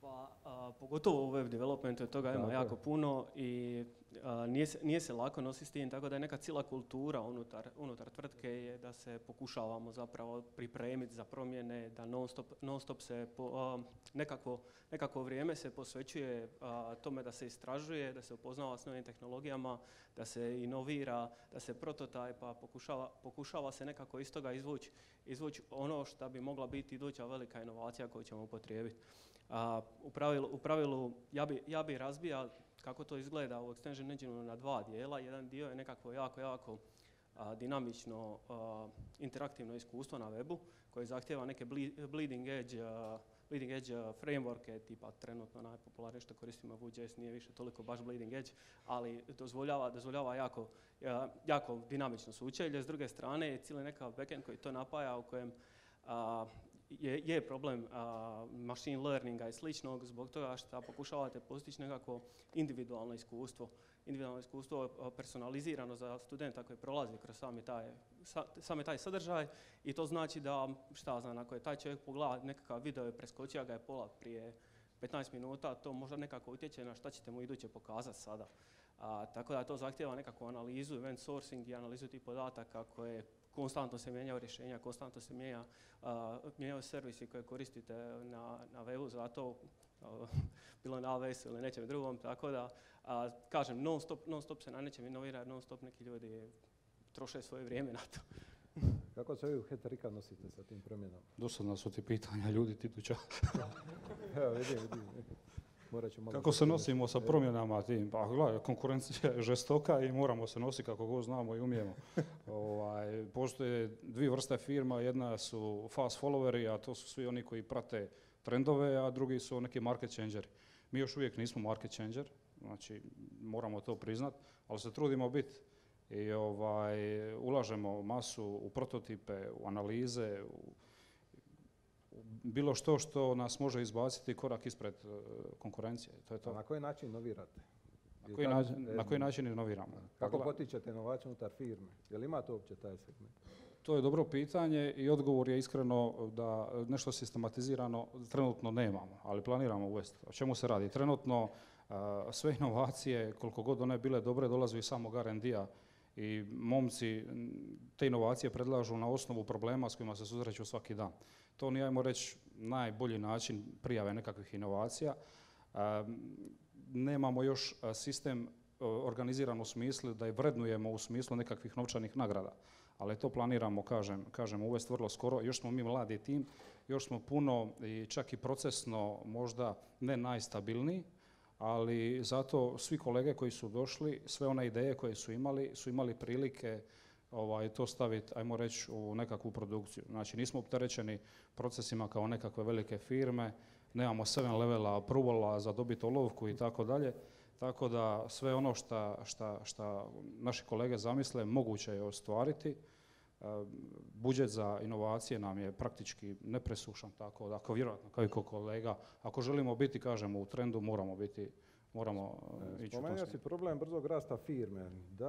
Pa, pogotovo u web developmentu, toga ima jako puno i nije se lako nositi s tim, tako da je neka cijela kultura unutar tvrtke je da se pokušavamo zapravo pripremiti za promjene, da non stop se nekako vrijeme se posvećuje tome da se istražuje, da se upoznava s novim tehnologijama, da se inovira, da se prototajpa, pokušava se nekako iz toga izvući ono što bi mogla biti iduća velika inovacija koju ćemo upotrijebiti. U pravilu ja bi razbijao kako to izgleda u Extension Engineu na dva dijela. Jedan dio je nekako jako dinamično interaktivno iskustvo na webu koje zahtjeva neke bleeding edge frameworke, tipa trenutno najpopularnije što koristimo Vue.js nije više toliko baš bleeding edge, ali dozvoljava jako dinamično sučelje. S druge strane je cijeli nekakav backend koji to napaja, u kojem je problem machine learninga i sličnog zbog toga što pokušavate postići nekako individualno iskustvo personalizirano za studenta koji prolazi kroz sami taj sadržaj i to znači da, ako je taj čovjek pogleda nekakav video i preskočio ga je pola prije 15 minuta, to možda nekako utječe na šta ćete mu iduće pokazati sada. Tako da to zahtjeva nekakvu analizu, event sourcing i analizu tih podataka koje konstantno se mijenjaju rješenja, konstantno se mijenjaju servisi koje koristite na webu, zato bilo na AWS ili nečem drugom, tako da kažem, non stop se na nečem inovira, non stop neki ljudi troše svoje vrijeme na to. Kako se vi u Heterika nosite sa tim promjenama? Dosadna su ti pitanja, ljudi ti tuča. Evo, vidim. Kako se nosimo sa promjenama tim? Pa gledaj, konkurencija je žestoka i moramo se nositi kako god znamo i umijemo. Postoje dvije vrste firma, jedna su fast followeri, a to su svi oni koji prate trendove, a drugi su neki market changeri. Mi još uvijek nismo market changer, znači moramo to priznat, ali se trudimo biti. I ulažemo masu u prototipe, u analize, bilo što nas može izbaciti korak ispred konkurencije. To je to. A na koji način inovirate? Na koji način inoviramo? Kako potičete inovaciju unutar firme? Je li imate uopće taj segment? To je dobro pitanje i odgovor je iskreno da nešto sistematizirano trenutno nemamo, ali planiramo uvesti. O čemu se radi? Trenutno sve inovacije, koliko god one bile dobre, dolaze iz samog R&D-a i momci te inovacije predlažu na osnovu problema s kojima se susreću svaki dan. To nije, ajmo reći, najbolji način prijave nekakvih inovacija. Nemamo još sistem organiziran u smislu da je vrednujemo u smislu nekakvih novčanih nagrada. Ali to planiramo, kažem, uvesti vrlo skoro. Još smo mi mladi tim, još smo puno i čak i procesno možda ne najstabilniji, ali zato svi kolege koji su došli, sve one ideje koje su imali prilike to staviti, ajmo reći, u nekakvu produkciju. Znači nismo opterećeni procesima kao nekakve velike firme, nemamo 7 levela approvala za dobiti olovku i tako dalje. Tako da sve ono što naši kolege zamisle moguće je ostvariti. Budžet za inovacije nam je praktički nepresušan, tako da ako vjerojatno kao i kolega, ako želimo biti, kažemo, u trendu, moramo ići u tom smjeru. Spomenuo si problem brzog rasta firme.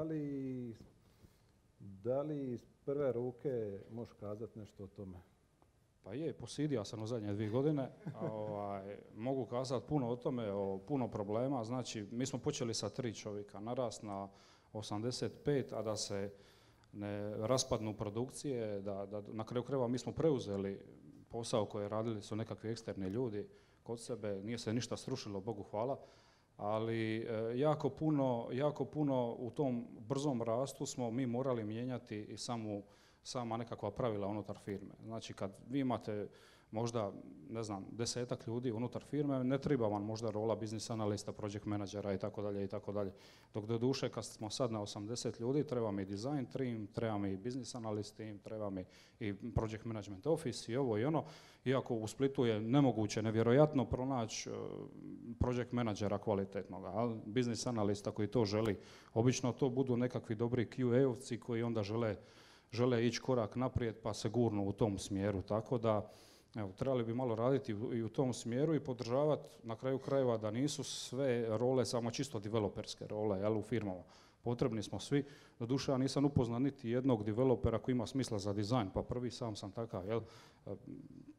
Da li iz prve ruke možeš kazati nešto o tome? Pa posidio sam u zadnje 2 godine, mogu kazati puno o tome, o puno problema. Znači, mi smo počeli sa 3 čovjeka, narast na 85, a da se ne raspadnu produkcije, da na kraju krajeva mi smo preuzeli posao koji radili su nekakvi eksterni ljudi kod sebe, nije se ništa srušilo, Bogu hvala, ali jako puno u tom brzom rastu smo mi morali mijenjati i sama nekakva pravila unutar firme. Znači kad vi imate možda, ne znam, 10-ak ljudi unutar firme, ne treba vam možda rola business analista, project menadžera i tako dalje. Dok do duše kad smo sad na 80 ljudi, treba mi design team, treba mi business analyst team, treba mi i project management office i ovo i ono. Iako u Splitu je nemoguće, nevjerojatno pronaći project menadžera kvalitetnog, ali business analista koji to želi. Obično to budu nekakvi dobri QA-ovci koji onda žele ići korak naprijed pa se gurnu u tom smjeru. Tako da evo, trebali bi malo raditi i u tom smjeru i podržavati na kraju krajeva da nisu sve role samo čisto developerske role u firmama. Potrebni smo svi. Doduše, ja nisam upoznao niti jednog developera koji ima smisla za dizajn, pa prvi sam takav.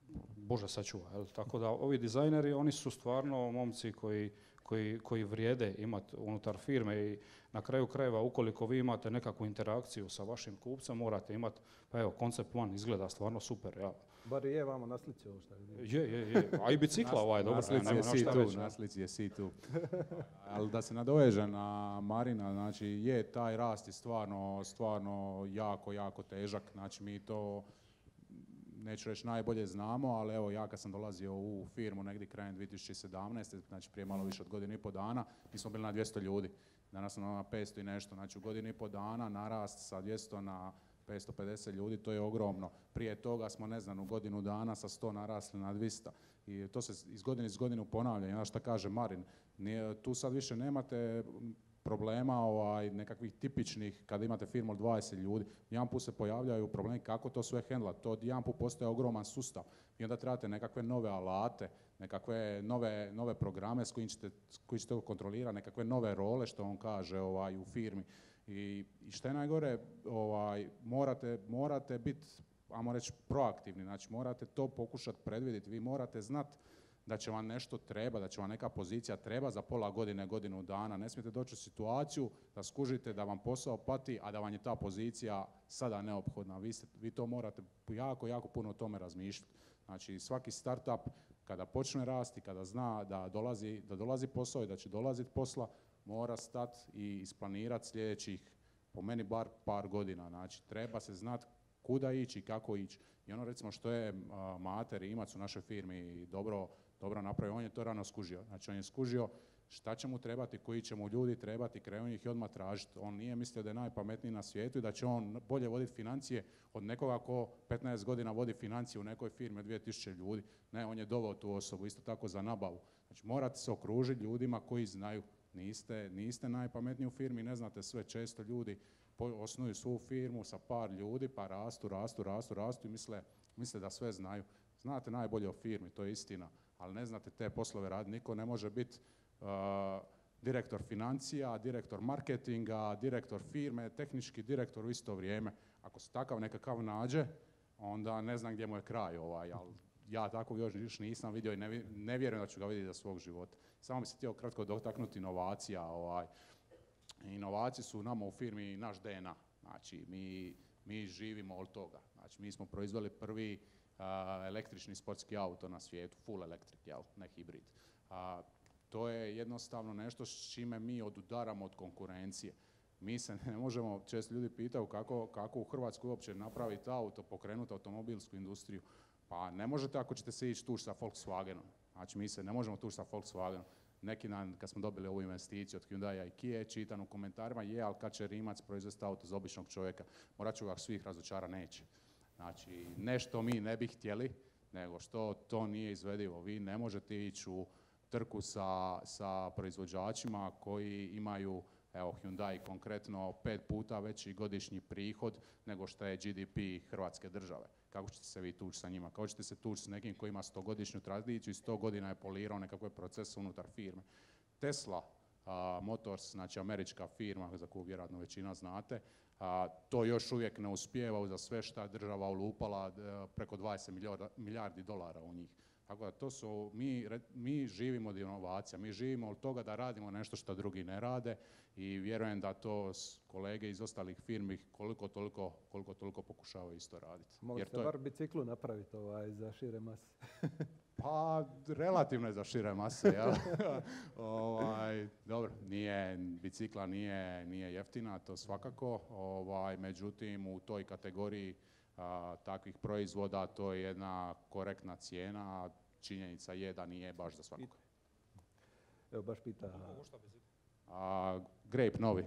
Bože sačuva. Jel? Tako da ovi dizajneri, oni su stvarno momci koji vrijede imati unutar firme i na kraju krajeva ukoliko vi imate nekakvu interakciju sa vašim kupcem, morate imati, pa evo, Concept One izgleda stvarno super. Ja. Bar je vamo na slici ovo što je. Je. A i bicikla ovaj, dobro. Na slici je C2. Ali da se nadoveže na Marina, znači je taj rast je stvarno jako težak. Znači mi to, neću reći najbolje znamo, ali evo ja kad sam dolazio u firmu negdje krajem 2017. znači prije malo više od godinu i pol dana, mi smo bili na 200 ljudi. Danas smo na 500 i nešto, znači u godinu i pol dana narast sa 200 na 550 ljudi, to je ogromno. Prije toga smo, ne znam, u godinu dana sa 100 narasli na 200. I to se iz godinu ponavlja. I ono što kaže Marin, tu sad više nemate problema nekakvih tipičnih, kada imate firmu od 20 ljudi, jedan put se pojavljaju problemi kako to sve hendlati. To jedan put postaje ogroman sustav. I onda trebate nekakve nove alate, nekakve nove programe s koji ćete kontrolirati, nekakve nove role, što on kaže u firmi. I što je najgore, morate biti, ajmo reći, proaktivni, znači morate to pokušati predvidjeti, vi morate znati da će vam nešto treba, da će vam neka pozicija treba za pola godine, godinu dana. Ne smijete doći u situaciju da skužite da vam posao pati, a da vam je ta pozicija sada neophodna. Vi to morate jako puno o tome razmišljati. Znači svaki startup kada počne rasti, kada zna da dolazi posao i da će dolaziti posla, mora stati i isplanirati sljedećih, po meni bar par godina. Znači treba se znati kuda ići i kako ići. I ono recimo što je Mate Rimac u našoj firmi dobro napravio, on je to rano skužio. Znači on je skužio šta će mu trebati, koji će mu ljudi trebati, krenuo ih i odmah tražiti. On nije mislio da je najpametniji na svijetu i da će on bolje voditi financije od nekoga ko 15 godina vodi financije u nekoj firmi od 2000 ljudi. Ne, on je doveo tu osobu, isto tako za nabavu. Znači morate se okružiti ljudima koji znaju. Niste najpametniji u firmi, ne znate sve. Često ljudi osnuju svu firmu sa par ljudi pa rastu i misle da sve znaju. Znate najbolje o firmi, to je istina, ali ne znate te poslove raditi. Niko ne može biti direktor financija, direktor marketinga, direktor firme, tehnički direktor u isto vrijeme. Ako se takav nekakav nađe, onda ne znam gdje mu je kraj, ali ja takvog još nisam vidio i ne vjerujem da ću ga vidjeti za svog života. Samo bi se htio kratko dotaknuti inovacija. Inovacije su nama u firmi naš DNA. Znači, mi živimo od toga. Znači, mi smo proizveli prvi električni sportski auto na svijetu, full electric, ne hibrid. To je jednostavno nešto s čime mi odudaramo od konkurencije. Mi se ne možemo, često ljudi pitaju kako u Hrvatskoj uopće napraviti auto, pokrenuti automobilsku industriju. Pa ne možete ako ćete se ići tući sa Volkswagenom. Znači mi se ne možemo tući sa Volkswagenom. Neki dan kad smo dobili ovu investiciju od Hyundai i Kia, čitam u komentarima, ali kad će Rimac proizvesti auto za običnog čovjeka, morat ću ga svih razočara, neće. Znači nešto mi ne bi htjeli, nego što to nije izvedivo. Vi ne možete ići u trku sa proizvođačima koji imaju, evo Hyundai konkretno, 5 puta veći godišnji prihod nego što je GDP Hrvatske države. Kako ćete se vi tući sa njima? Kako ćete se tući s nekim koji ima 100-godišnju tradiciju i 100 godina je polirao nekakve procese unutar firme? Tesla Motors, znači američka firma za koju vjerojatno većina znate, to još uvijek ne uspijeva uza sve što je država ulupala preko 20 milijardi dolara u njih. Tako da to su, mi živimo od inovacija, mi živimo od toga da radimo nešto što drugi ne rade i vjerujem da to kolege iz ostalih firmi koliko toliko pokušavaju isto raditi. Mogli ste bar biciklu napraviti za šire mase. Pa, relativno je za šire mase, jel? Dobro, bicikla nije jeftina, to svakako, međutim u toj kategoriji takvih proizvoda to je jedna korektna cijena, činjenica je da nije baš za svakog. Evo baš pita. Grape novi.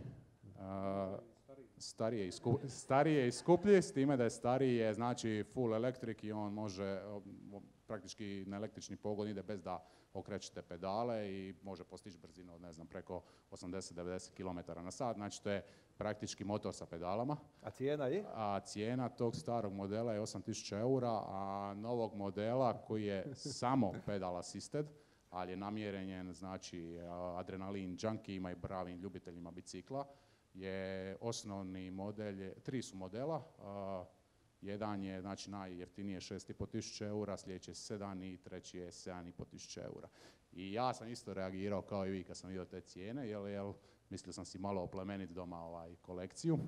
Starije i skuplji, s time da je stariji znači full electric i on može praktički na električni pogon ide bez da okrećete pedale i može postići brzinu od preko 80-90 km na sat, znači to je praktički motor sa pedalama. A cijena je? A cijena tog starog modela je 8.000 eura, a novog modela koji je samo pedal assisted, ali je namjeren znači adrenalin junkiima i bravim ljubiteljima bicikla, je osnovni model, 3 su modela, Jedan je, znači najjeftinije 6.500 eura, sljedeći je 7 i treći je 7.500 eura. I ja sam isto reagirao kao i vi kad sam vidio te cijene, jel, mislio sam si malo oplemeniti doma kolekciju.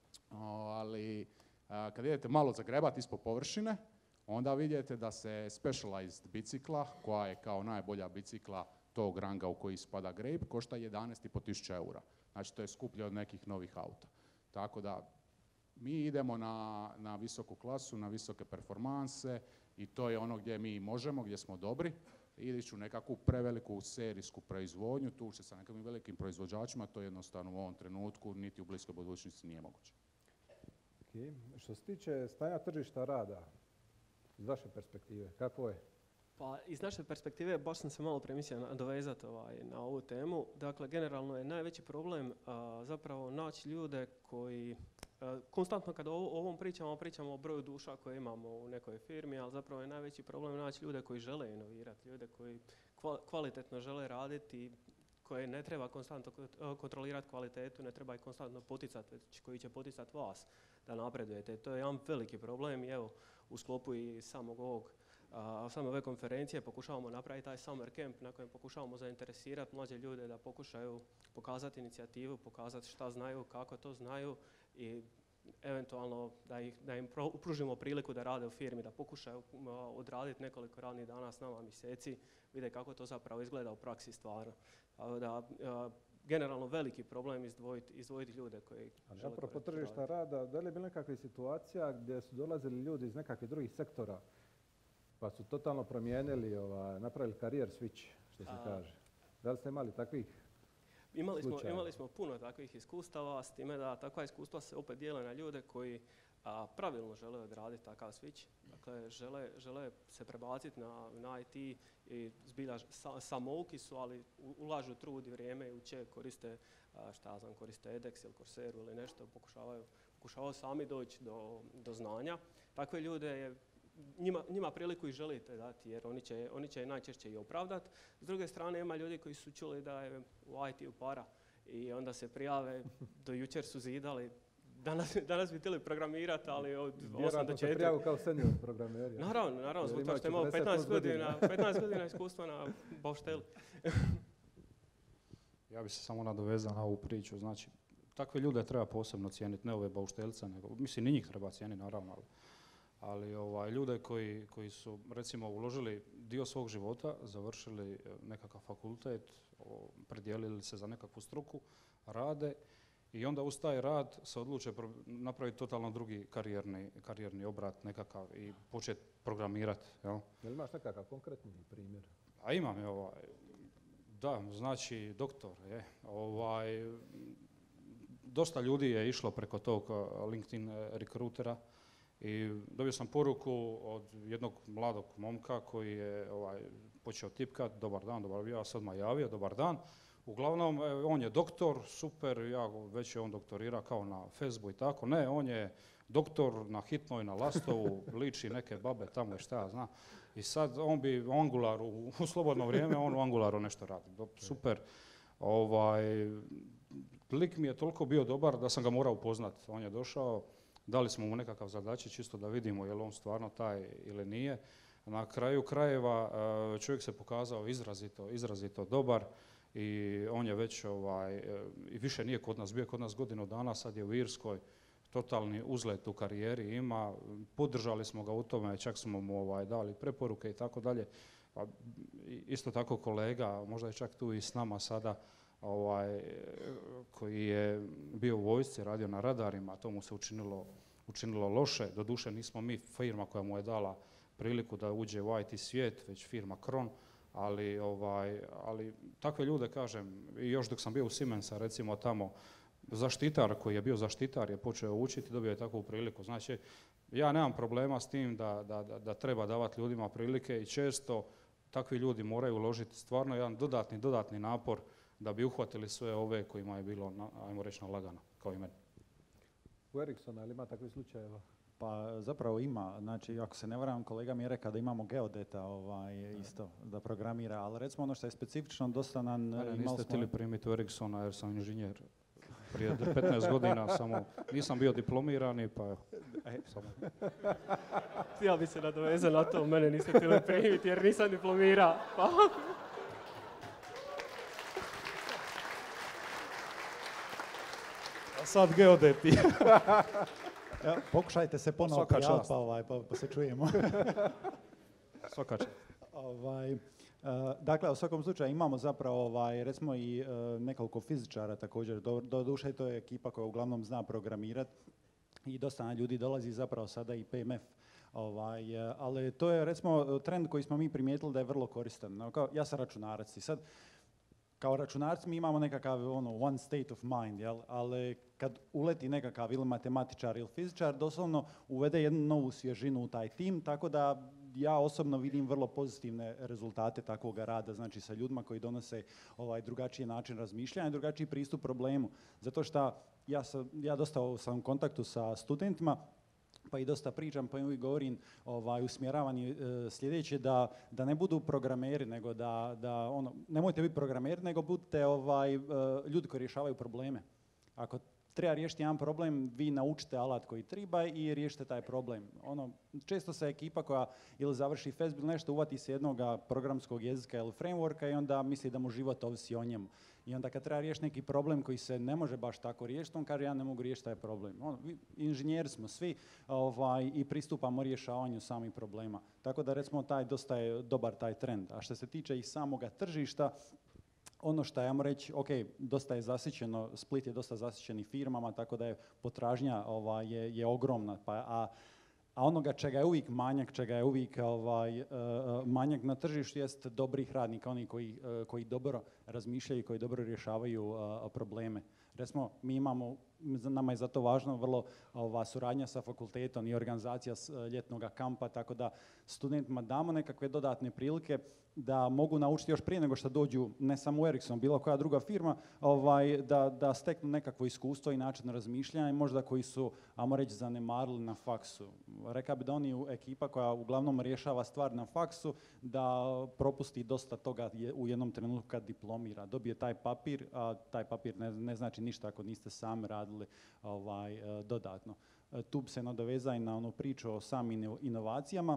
Ali kad idete malo zagrebati ispod površine, onda vidite da se Specialized bicikla, koja je kao najbolja bicikla tog ranga u koji spada Grape, košta 11.500 eura. Znači to je skuplje od nekih novih auta. Tako da mi idemo na visoku klasu, na visoke performanse i to je ono gdje mi možemo, gdje smo dobri. Ići u nekakvu preveliku serijsku proizvodnju, tu sa nekakvim velikim proizvođačima, to jednostavno u ovom trenutku niti u bliskoj budućnosti nije moguće. Okay. Što se tiče stanja tržišta rada, iz vaše perspektive, kako je? Pa iz naše perspektive baš sam se malo premislio nadovezati na ovu temu. Dakle, generalno je najveći problem zapravo naći ljude koji, konstantno kada o ovom pričamo o broju duša koje imamo u nekoj firmi, ali zapravo je najveći problem naći ljude koji žele inovirati, ljude koji kvalitetno žele raditi, koje ne treba konstantno kontrolirati kvalitetu, ne treba ih konstantno poticati, već koji će poticati vas da napredujete. To je jedan veliki problem i evo, u sklopu i same ove konferencije pokušavamo napraviti taj summer camp na kojem pokušavamo zainteresirati mlađe ljude da pokušaju pokazati inicijativu, pokazati šta znaju, kako to znaju i eventualno da im pružimo priliku da rade u firmi, da pokušaju odraditi nekoliko radnih dana s nama mjeseci, vide kako to zapravo izgleda u praksi stvarno. Da, generalno veliki problem izdvojiti ljude koji žele apropo tržišta rada, da li je bilo nekakva situacija gdje su dolazili ljudi iz nekakvih drugih sektora pa su totalno promijenili, napravili karijer switch, što se kaže? Da li ste imali takvih slučajeva? Imali smo puno takvih iskustava, s time da takva iskustva se opet dijele na ljude koji pravilno žele odraditi takav switch. Dakle, žele se prebaciti na IT i zbilja samouki su, ali ulažu trud i vrijeme i uče, koriste edX ili Coursera ili nešto, pokušavaju sami doći do znanja. Takve ljude je njima priliku i želite dati, jer oni će najčešće i opravdati. S druge strane, ima ljudi koji su čuli da je u IT-u para i onda se prijave, do jučer su zidali, danas bi htjeli programirati, ali od 8 do 4. Vjerojatno se prijavu kao senior programeri. Naravno, zbog toga što imamo 15 godina iskustva na Baušteli. Ja bih se samo nadovezao na ovu priču. Znači, takve ljude treba posebno cijeniti, ne ove bauštelce, nego, mislim, i njih treba cijeniti, naravno, ali ljude koji su, recimo, uložili dio svog života, završili nekakav fakultet, predijelili se za nekakvu struku, rade i onda uz taj rad se odluče napraviti totalno drugi karijerni obrat nekakav i početi programirati. Jel imaš nekakav konkretni primjer? A imam, da, znači doktor je. Dosta ljudi je išlo preko tog LinkedIn rekrutera i dobio sam poruku od jednog mladog momka koji je počeo tipkat, dobar dan, ja se odmah javio, dobar dan. Uglavnom, on je doktor, super, već je on doktorira kao na Facebooku i tako. Ne, on je doktor na Hitnoj, na Lastovu, liči neke babe tamo i šta ja znam. I sad on bi u Angularu, u slobodno vrijeme, on u Angularu nešto radi. Super. Lik mi je toliko bio dobar da sam ga morao upoznati. On je došao, dali smo mu nekakav zadačić čisto da vidimo je li on stvarno taj ili nije. Na kraju krajeva čovjek se pokazao izrazito dobar i on je već i više nije kod nas, bio je kod nas godinu dana, sad je u Irskoj, totalni uzlet u karijeri ima, podržali smo ga u tome, čak smo mu dali preporuke i tako dalje. Isto tako kolega, možda je čak tu i s nama sada, koji je bio u vojsci, radio na radarima, to mu se učinilo loše. Doduše nismo mi firma koja mu je dala priliku da uđe u IT svijet, već firma Kron, ali takve ljude, kažem, i još dok sam bio u Siemensa, recimo tamo, zaštitar koji je bio zaštitar je počeo učiti, dobio je takvu priliku. Znači, ja nemam problema s tim da treba davati ljudima prilike i često takvi ljudi moraju uložiti stvarno jedan dodatni napor da bi uhvatili sve ove kojima je bilo, ajmo reći, lagano, kao i meni. U Ericssona, ali ima takvih slučajeva? Pa zapravo ima, znači ako se ne varam, kolega mi je rekao da imamo geodeta isto da programira, ali recimo ono što je specifično dosta niste htjeli primiti u Ericssona jer sam inženjer. prije 15 godina, samo nisam bio diplomirani, pa evo, samo. Ja bi se nadovezao na to, mene niste htjeli primiti jer nisam diplomirao. A sad geodeti. Evo, pokušajte se ponovo prijaviti, pa se čujemo. Svaka čast. Dakle, u svakom slučaju imamo zapravo, recimo i nekoliko fizičara također. Doduše, to je ekipa koja uglavnom zna programirati i dosta ljudi dolazi zapravo sada i PMF. Ali to je recimo trend koji smo mi primijetili da je vrlo koristan. Ja sam računarac i sad kao računarci mi imamo nekakav one state of mind, jel? Ali kad uleti nekakav ili matematičar ili fizičar, doslovno uvede jednu novu svježinu u taj tim, tako da ja osobno vidim vrlo pozitivne rezultate takvog rada, znači sa ljudima koji donose drugačiji način razmišljanja, drugačiji pristup problemu. Zato što ja dosta sam u kontaktu sa studentima, pa i dosta pričam, pa im uvijek govorim usmjeravanje sljedeće, da ne budu programeri, nego nemojte biti programeri, nego budite ljudi koji rješavaju probleme. Ako treba riješiti jedan problem, vi naučite alat koji treba i riješite taj problem. Često se ekipa koja ili završi FESB ili nešto uvati se jednog programskog jezika ili frameworka i onda misli da mu život ovisi o njemu. I onda kad treba riješiti neki problem koji se ne može baš tako riješiti, on kaže ja ne mogu riješiti taj problem. Inženjeri smo svi i pristupamo rješavanju samih problema. Tako da recimo dosta je dobar taj trend. A što se tiče i samoga tržišta, ono što ajmo reći, ok, dosta je zasićeno, Split je dosta zasićeni firmama, tako da je potražnja je ogromna. A onoga čega je uvijek manjak, manjak na tržištu jest dobrih radnika, oni koji dobro razmišljaju i koji dobro rješavaju probleme. Recimo, nama je zato važno vrlo suradnja sa fakultetom i organizacija ljetnog kampa, tako da studentima damo nekakve dodatne prilike da mogu naučiti još prije nego što dođu, ne samo u Ericsson, bilo koja druga firma, da steknu nekakvo iskustvo i način razmišljanja i možda koji su, ajmo reći, zanemarili na faksu. Rekao bi da oni ekipa koja uglavnom rješava stvar na faksu, da propusti dosta toga u jednom trenutku kad diplomira. Dobije taj papir, a taj papir ne znači ništa ako niste sami radili dodatno. Tu bi se nadovezao i na onu priču o samim inovacijama.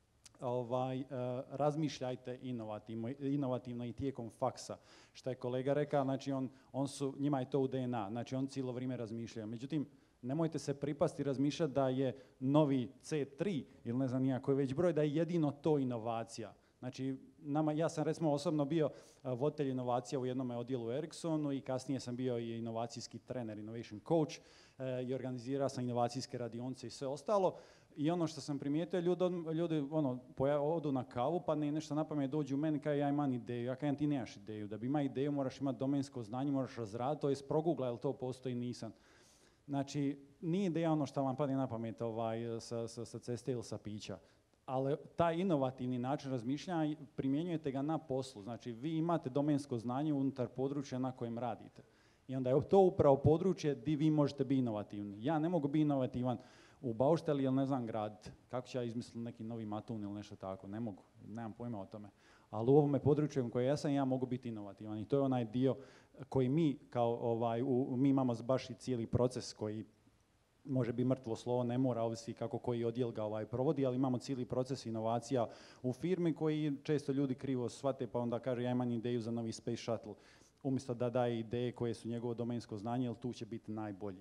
Razmišljajte inovativno i tijekom faksa. Što je kolega rekao, znači njima je to u DNA, znači on cijelo vrijeme razmišljaju. Međutim, nemojte se pripasti razmišljati da je novi C3 ili ne znam nijak koji već broj, da je jedino to inovacija. Znači, ja sam recimo osobno bio voditelj inovacija u jednom odjelu u Ericssonu i kasnije sam bio i inovacijski trener, innovation coach i organizirao sam inovacijske radionice i sve ostalo. I ono što sam primijetio, ljudi odu na kavu, pa nešto na pamet dođu u meni, kaj ja imam ideju. Ja kažem, ti nemaš ideju. Da bi imao ideju, moraš imati domensko znanje, moraš razraditi, to je progugla, jel to postoji, nisam. Znači, nije ideja ono što vam padne na pamet sa ceste ili sa pića. Ali taj inovativni način razmišljanja primjenjujete ga na poslu. Znači, vi imate domensko znanje unutar područja na kojem radite. I onda je to upravo područje gdje vi možete biti inovativni. Ja ne mogu biti inovativan u baušteli ili ne znam graditi. Kako ću ja izmisliti neki novi matun ili nešto tako? Ne mogu, nemam pojma o tome. Ali u ovome području u kojem ja mogu biti inovativan. I to je onaj dio koji mi mi imamo baš i cijeli proces koji može biti mrtvo slovo, ne mora, ovisi kako koji odjel ga provodi, ali imamo cijeli proces inovacija u firmi koji često ljudi krivo shvate, pa onda kaže ja imam ideju za novi Space Shuttle. Umjesto da daje ideje koje su njegovo domensko znanje, jer tu će biti najbolji.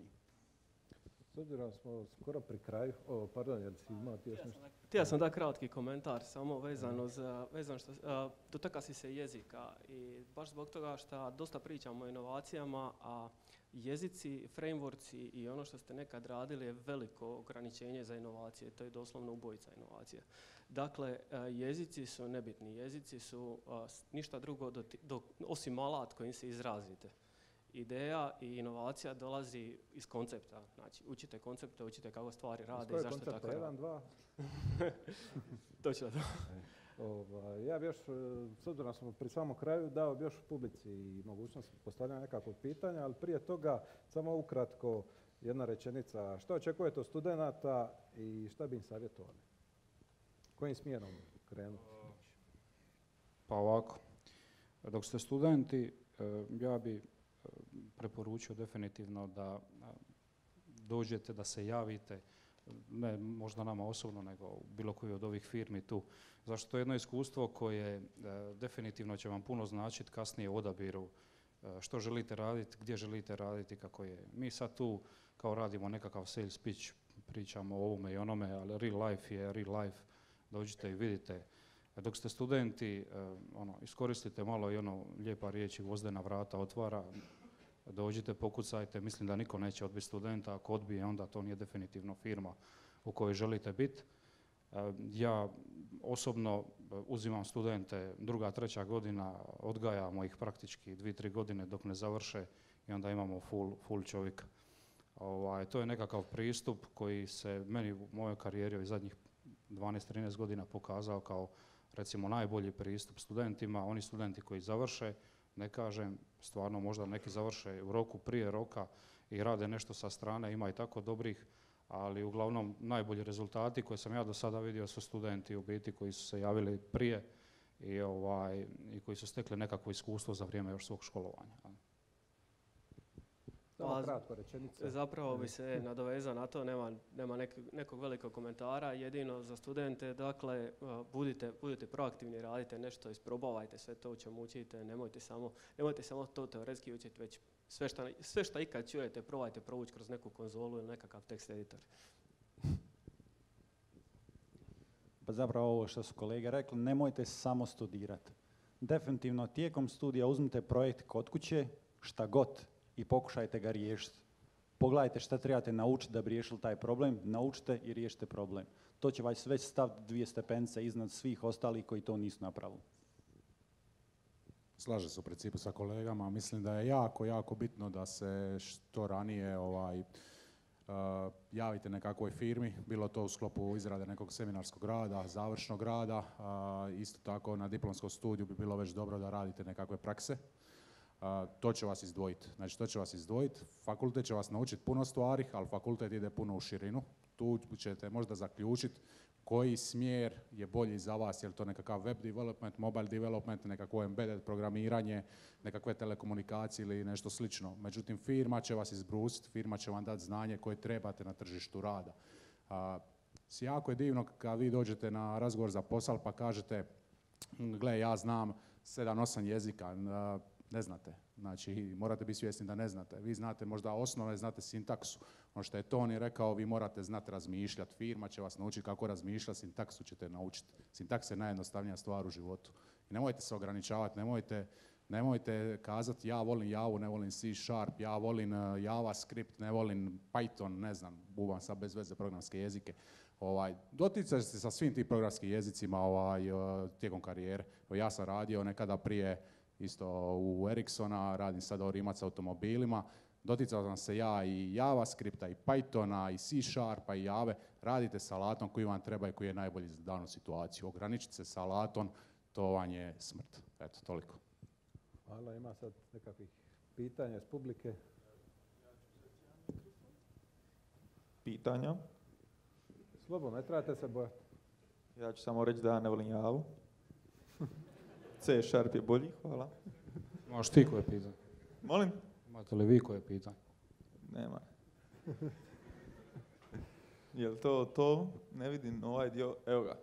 S obzirom smo skoro pri kraju, pardon, jel si imao ti još nešto? Htio sam da kratki komentar, samo vezano što dotakao si se jezika i baš zbog toga što dosta pričamo o inovacijama, a jezici, frameworksi i ono što ste nekad radili je veliko ograničenje za inovacije, to je doslovno ubojica inovacija. Dakle, jezici su nebitni, jezici su ništa drugo osim alat kojim se izrazite. Ideja i inovacija dolazi iz koncepta. Znači, učite koncepte, učite kako stvari rade i zašto tako rade. 1, 2? Točno to. Ja bi još, s obzirom smo pri samom kraju, dao bi još publici i mogućnost postavljanja nekakvog pitanja, ali prije toga samo ukratko jedna rečenica. Što očekujete od studenata i šta bi im savjetovali? Kojim smjerom krenuti? Pa ovako, dok ste studenti, ja bi preporučio definitivno da dođete, da se javite, ne možda nama osobno, nego bilo koji od ovih firmi tu. Zašto to je jedno iskustvo koje definitivno će vam puno značiti kasnije u odabiru što želite raditi, gdje želite raditi, kako je. Mi sad tu kao radimo nekakav sales pitch, pričamo o ovome i onome, ali real life je real life. Dođite i vidite. Dok ste studenti, iskoristite malo i lijepa riječ i Gvozdena vrata otvara. Dođite, pokucajte, mislim da niko neće odbiti studenta, ako odbije onda to nije definitivno firma u kojoj želite biti. Ja osobno uzimam studente 2., 3. godina, odgajamo ih praktički 2-3 godine dok ne završe i onda imamo full čovjeka. To je nekakav pristup koji se meni u mojoj karijeri u zadnjih 12-13 godina pokazao kao recimo najbolji pristup studentima. Oni studenti koji završe, ne kažem, stvarno možda neki završe u roku, prije roka i rade nešto sa strane, ima i tako dobrih, ali uglavnom najbolji rezultati koje sam ja do sada vidio su studenti u biti koji su se javili prije i koji su stekli nekakvo iskustvo za vrijeme još svog školovanja. Kratko rečenica. Zapravo bi se nadovezao na to, nema nekog velikog komentara, jedino za studente, dakle, budite proaktivni, radite nešto, isprobavajte sve to u čemu učite, nemojte samo to teoretski učiti, već sve što ikad čujete, probajte provući kroz neku konzolu ili nekakav tekst editor. Pa zapravo ovo što su kolege rekli, nemojte samo studirati. Definitivno tijekom studija uzmite projekt kod kuće, šta god, i pokušajte ga riješiti. Pogledajte šta trebate naučiti da bi riješili taj problem, naučite i riješite problem. To će vas već staviti 2 stepenice iznad svih ostalih koji to nisu napravili. Slažem se u principu sa kolegama. Mislim da je jako, jako bitno da se što ranije javite nekakvoj firmi, bilo to u sklopu izrade nekog seminarskog rada, završnog rada. Isto tako na diplomskom studiju bi bilo već dobro da radite nekakve prakse. To će vas izdvojiti. Znači, to će vas izdvojiti. Fakultet će vas naučiti puno stvari, ali fakultet ide puno u širinu. Tu ćete možda zaključiti koji smjer je bolji za vas, je li to nekakav web development, mobile development, nekakvo embedded programiranje, nekakve telekomunikacije ili nešto slično. Međutim, firma će vas izbrusiti, firma će vam dati znanje koje trebate na tržištu rada. Jako je divno kad vi dođete na razgovor za posao pa kažete, gle, ja znam 7-8 jezika, ne znate. Znači, morate biti svjesni da ne znate. Vi znate možda osnove, znate sintaksu. Ono što je Toni rekao, vi morate znati razmišljati. Firma će vas naučiti kako razmišljati, sintaksu ćete naučiti. Sintaks je najjednostavnija stvar u životu. I nemojte se ograničavati, nemojte kazati ja volim Javu, ne volim C#, ja volim JavaScript, ne volim Python, ne znam, bubam sad bez veze programske jezike. Doticajte se sa svim tim programskim jezicima tijekom karijere. Ja sam radio nekada prije isto u Ericssona, radim sada u Rimac automobilima. Doticao sam se ja i JavaScripta, i Pythona, i C# i Jave. Radite sa alatom koji vam treba i koji je najbolji za danu situaciju. Ograničite se sa alatom, to vam je smrt. Eto, toliko. Hvala, ima sad nekakvih pitanja iz publike. Pitanja? Slobodno, ne trebate se bojati. Ja ću samo reći da ja ne volim Javu. C# je bolji, hvala. Možeš ti koje pitanje? Molim? Imate li vi koje pitanje? Nema. Jel to? Ne vidim ovaj dio. Evo ga.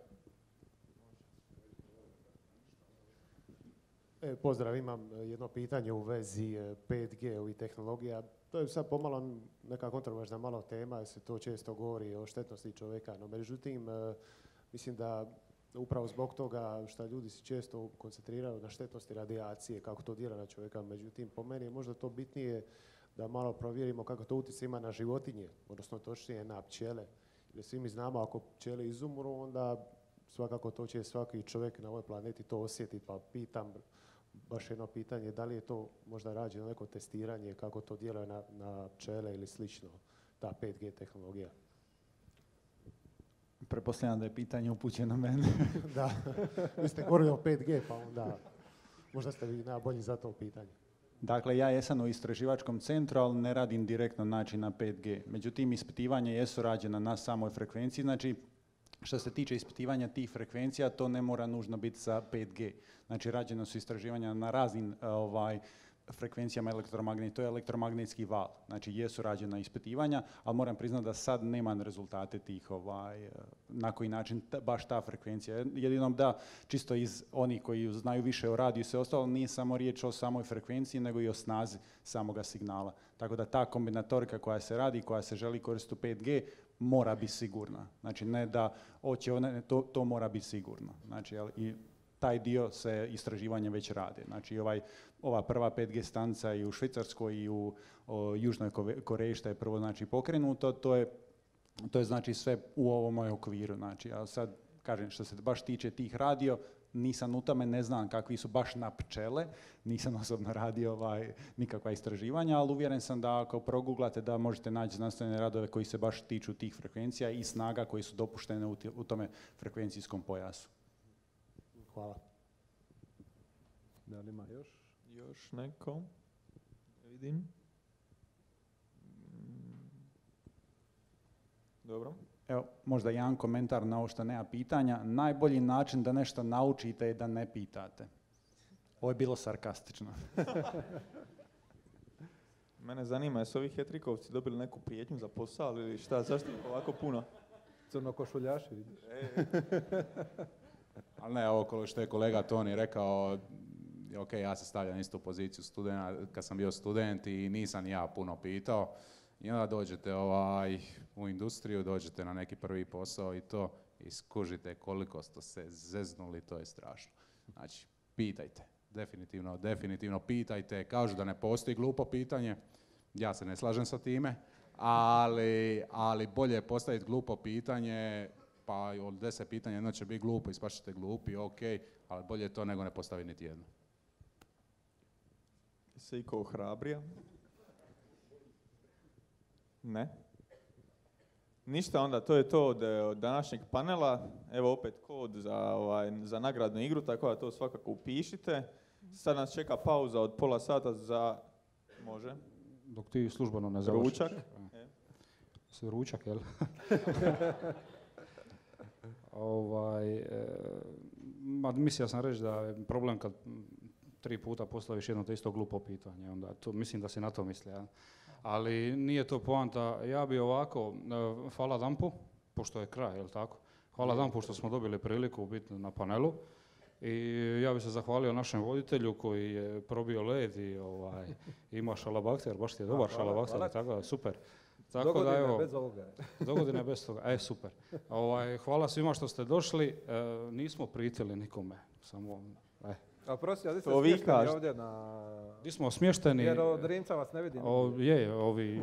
Pozdrav, imam jedno pitanje u vezi 5G i tehnologija. To je sad pomalo neka kontroverzna malo tema, jer se to često govori o štetnosti čovjeka. No, međutim, mislim da upravo zbog toga što ljudi se često koncentriraju na štetnosti radijacije, kako to djeluje na čovjeka. Međutim, po meni je možda to bitnije da malo provjerimo kako to utjecaj ima na životinje, odnosno točnije na pčele. Jer svi mi znamo ako pčele izumru, onda svakako to će svaki čovjek na ovoj planeti to osjetiti. Pa pitam baš jedno pitanje, da li je to možda rađeno neko testiranje, kako to djeluje na pčele ili slično, ta 5G tehnologija. Pretpostavljam da je pitanje upućeno mene. Da, vi ste govorili o 5G, pa onda možda ste vi najbolji za to pitanje. Dakle, ja jesam u istraživačkom centru, ali ne radim direktno način na 5G. Međutim, ispitivanja jesu rađena na samoj frekvenciji. Znači, što se tiče ispitivanja tih frekvencija, to ne mora nužno biti za 5G. Znači, rađena su istraživanja na raznim frekvencijama elektromagnetskih, to je elektromagnetski val. Znači jesu rađena ispitivanja, ali moram priznati da sad nemam rezultate tih na koji način baš ta frekvencija. Jedino da čisto iz onih koji znaju više o radiju i sve ostalo, nije samo riječ o samoj frekvenciji, nego i o snazi samoga signala. Tako da ta kombinatorika koja se radi, koja se želi koristiti u 5G, mora biti sigurna. Znači ne da to mora biti sigurno. Znači, i taj dio se istraživanje već radi. Znači ova prva 5G stanica i u Švicarskoj i u Južnoj Koreji što je prvo znači pokrenuto, to je znači sve u ovome okviru. Znači, a sad kažem što se baš tiče tih radio, nisam u tome, ne znam kakvi su baš na pčele, nisam osobno radio nikakva istraživanja, ali uvjeren sam da ako proguglate da možete naći znanstvene radove koji se baš tiču tih frekvencija i snaga koji su dopuštene u tome frekvencijskom pojasu. Hvala. Da li ima još? Još neko? Vidim. Dobro. Evo, možda jedan komentar na ovo što nema pitanja. Najbolji način da nešto naučite je da ne pitate. Ovo je bilo sarkastično. Mene zanima, jesu ovi hetrikovci dobili neku prijetnju za posao ili šta, zašto ih ovako puno? Crnokošuljaši, vidiš. Ali ne, ovo što je kolega Toni rekao, ok, ja se stavljam istu poziciju studenta kad sam bio student i nisam ja puno pitao. I onda dođete u industriju, dođete na neki prvi posao i to iskužite koliko ste se zeznuli, to je strašno. Znači, pitajte, definitivno pitajte. Kažu da ne postoji glupo pitanje, ja se ne slažem sa time, ali bolje je postaviti glupo pitanje, pa od 10 pitanja jedno će biti glupo, ispašćete glupi, ok, ali bolje je to nego ne postaviti niti jedno. Se iko ohrabrija? Ne? Ništa onda, to je to od današnjeg panela. Evo opet kod za nagradnu igru, tako da to svakako upišite. Sad nas čeka pauza od pola sata za... Može? Dok ti službeno ne završiš. Ručak. Ručak, jel? Mislio sam reći da je problem kad 3 puta postaviš jedno te isto glupo pitanje. Onda mislim da se na to misli. Ja? Ali nije to poanta. Ja bi ovako, hvala Dampu, pošto je kraj, jel tako? Hvala Dampu što smo dobili priliku biti na panelu. I ja bih se zahvalio našem voditelju koji je probio led i ima šalabakter, baš ti je dobar šalabakter, tako da super. Tako da, evo, bez ovoga. Dogodine bez toga, super. Hvala svima što ste došli, nismo pritili nikome, samo... A prosti, a di ste smješteni ovdje na... Di smo smješteni... Jer od Rimca vas ne vidim. Ovi...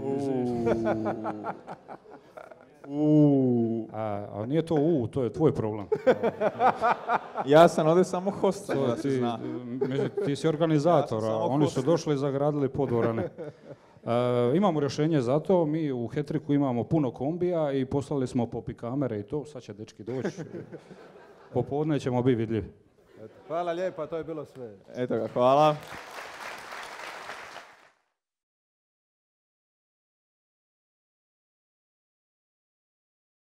A nije to to je tvoj problem. Ja sam ovdje samo host, da se zna. Ti si organizator, a oni su došli i zagradili podvorane. Imamo rješenje za to, mi u Hetriku imamo puno kombija i poslali smo popi kamere i to, sad će dečki doći. Popodne ćemo biti vidljivi. Hvala lijepa, to je bilo sve. Eto ga, hvala.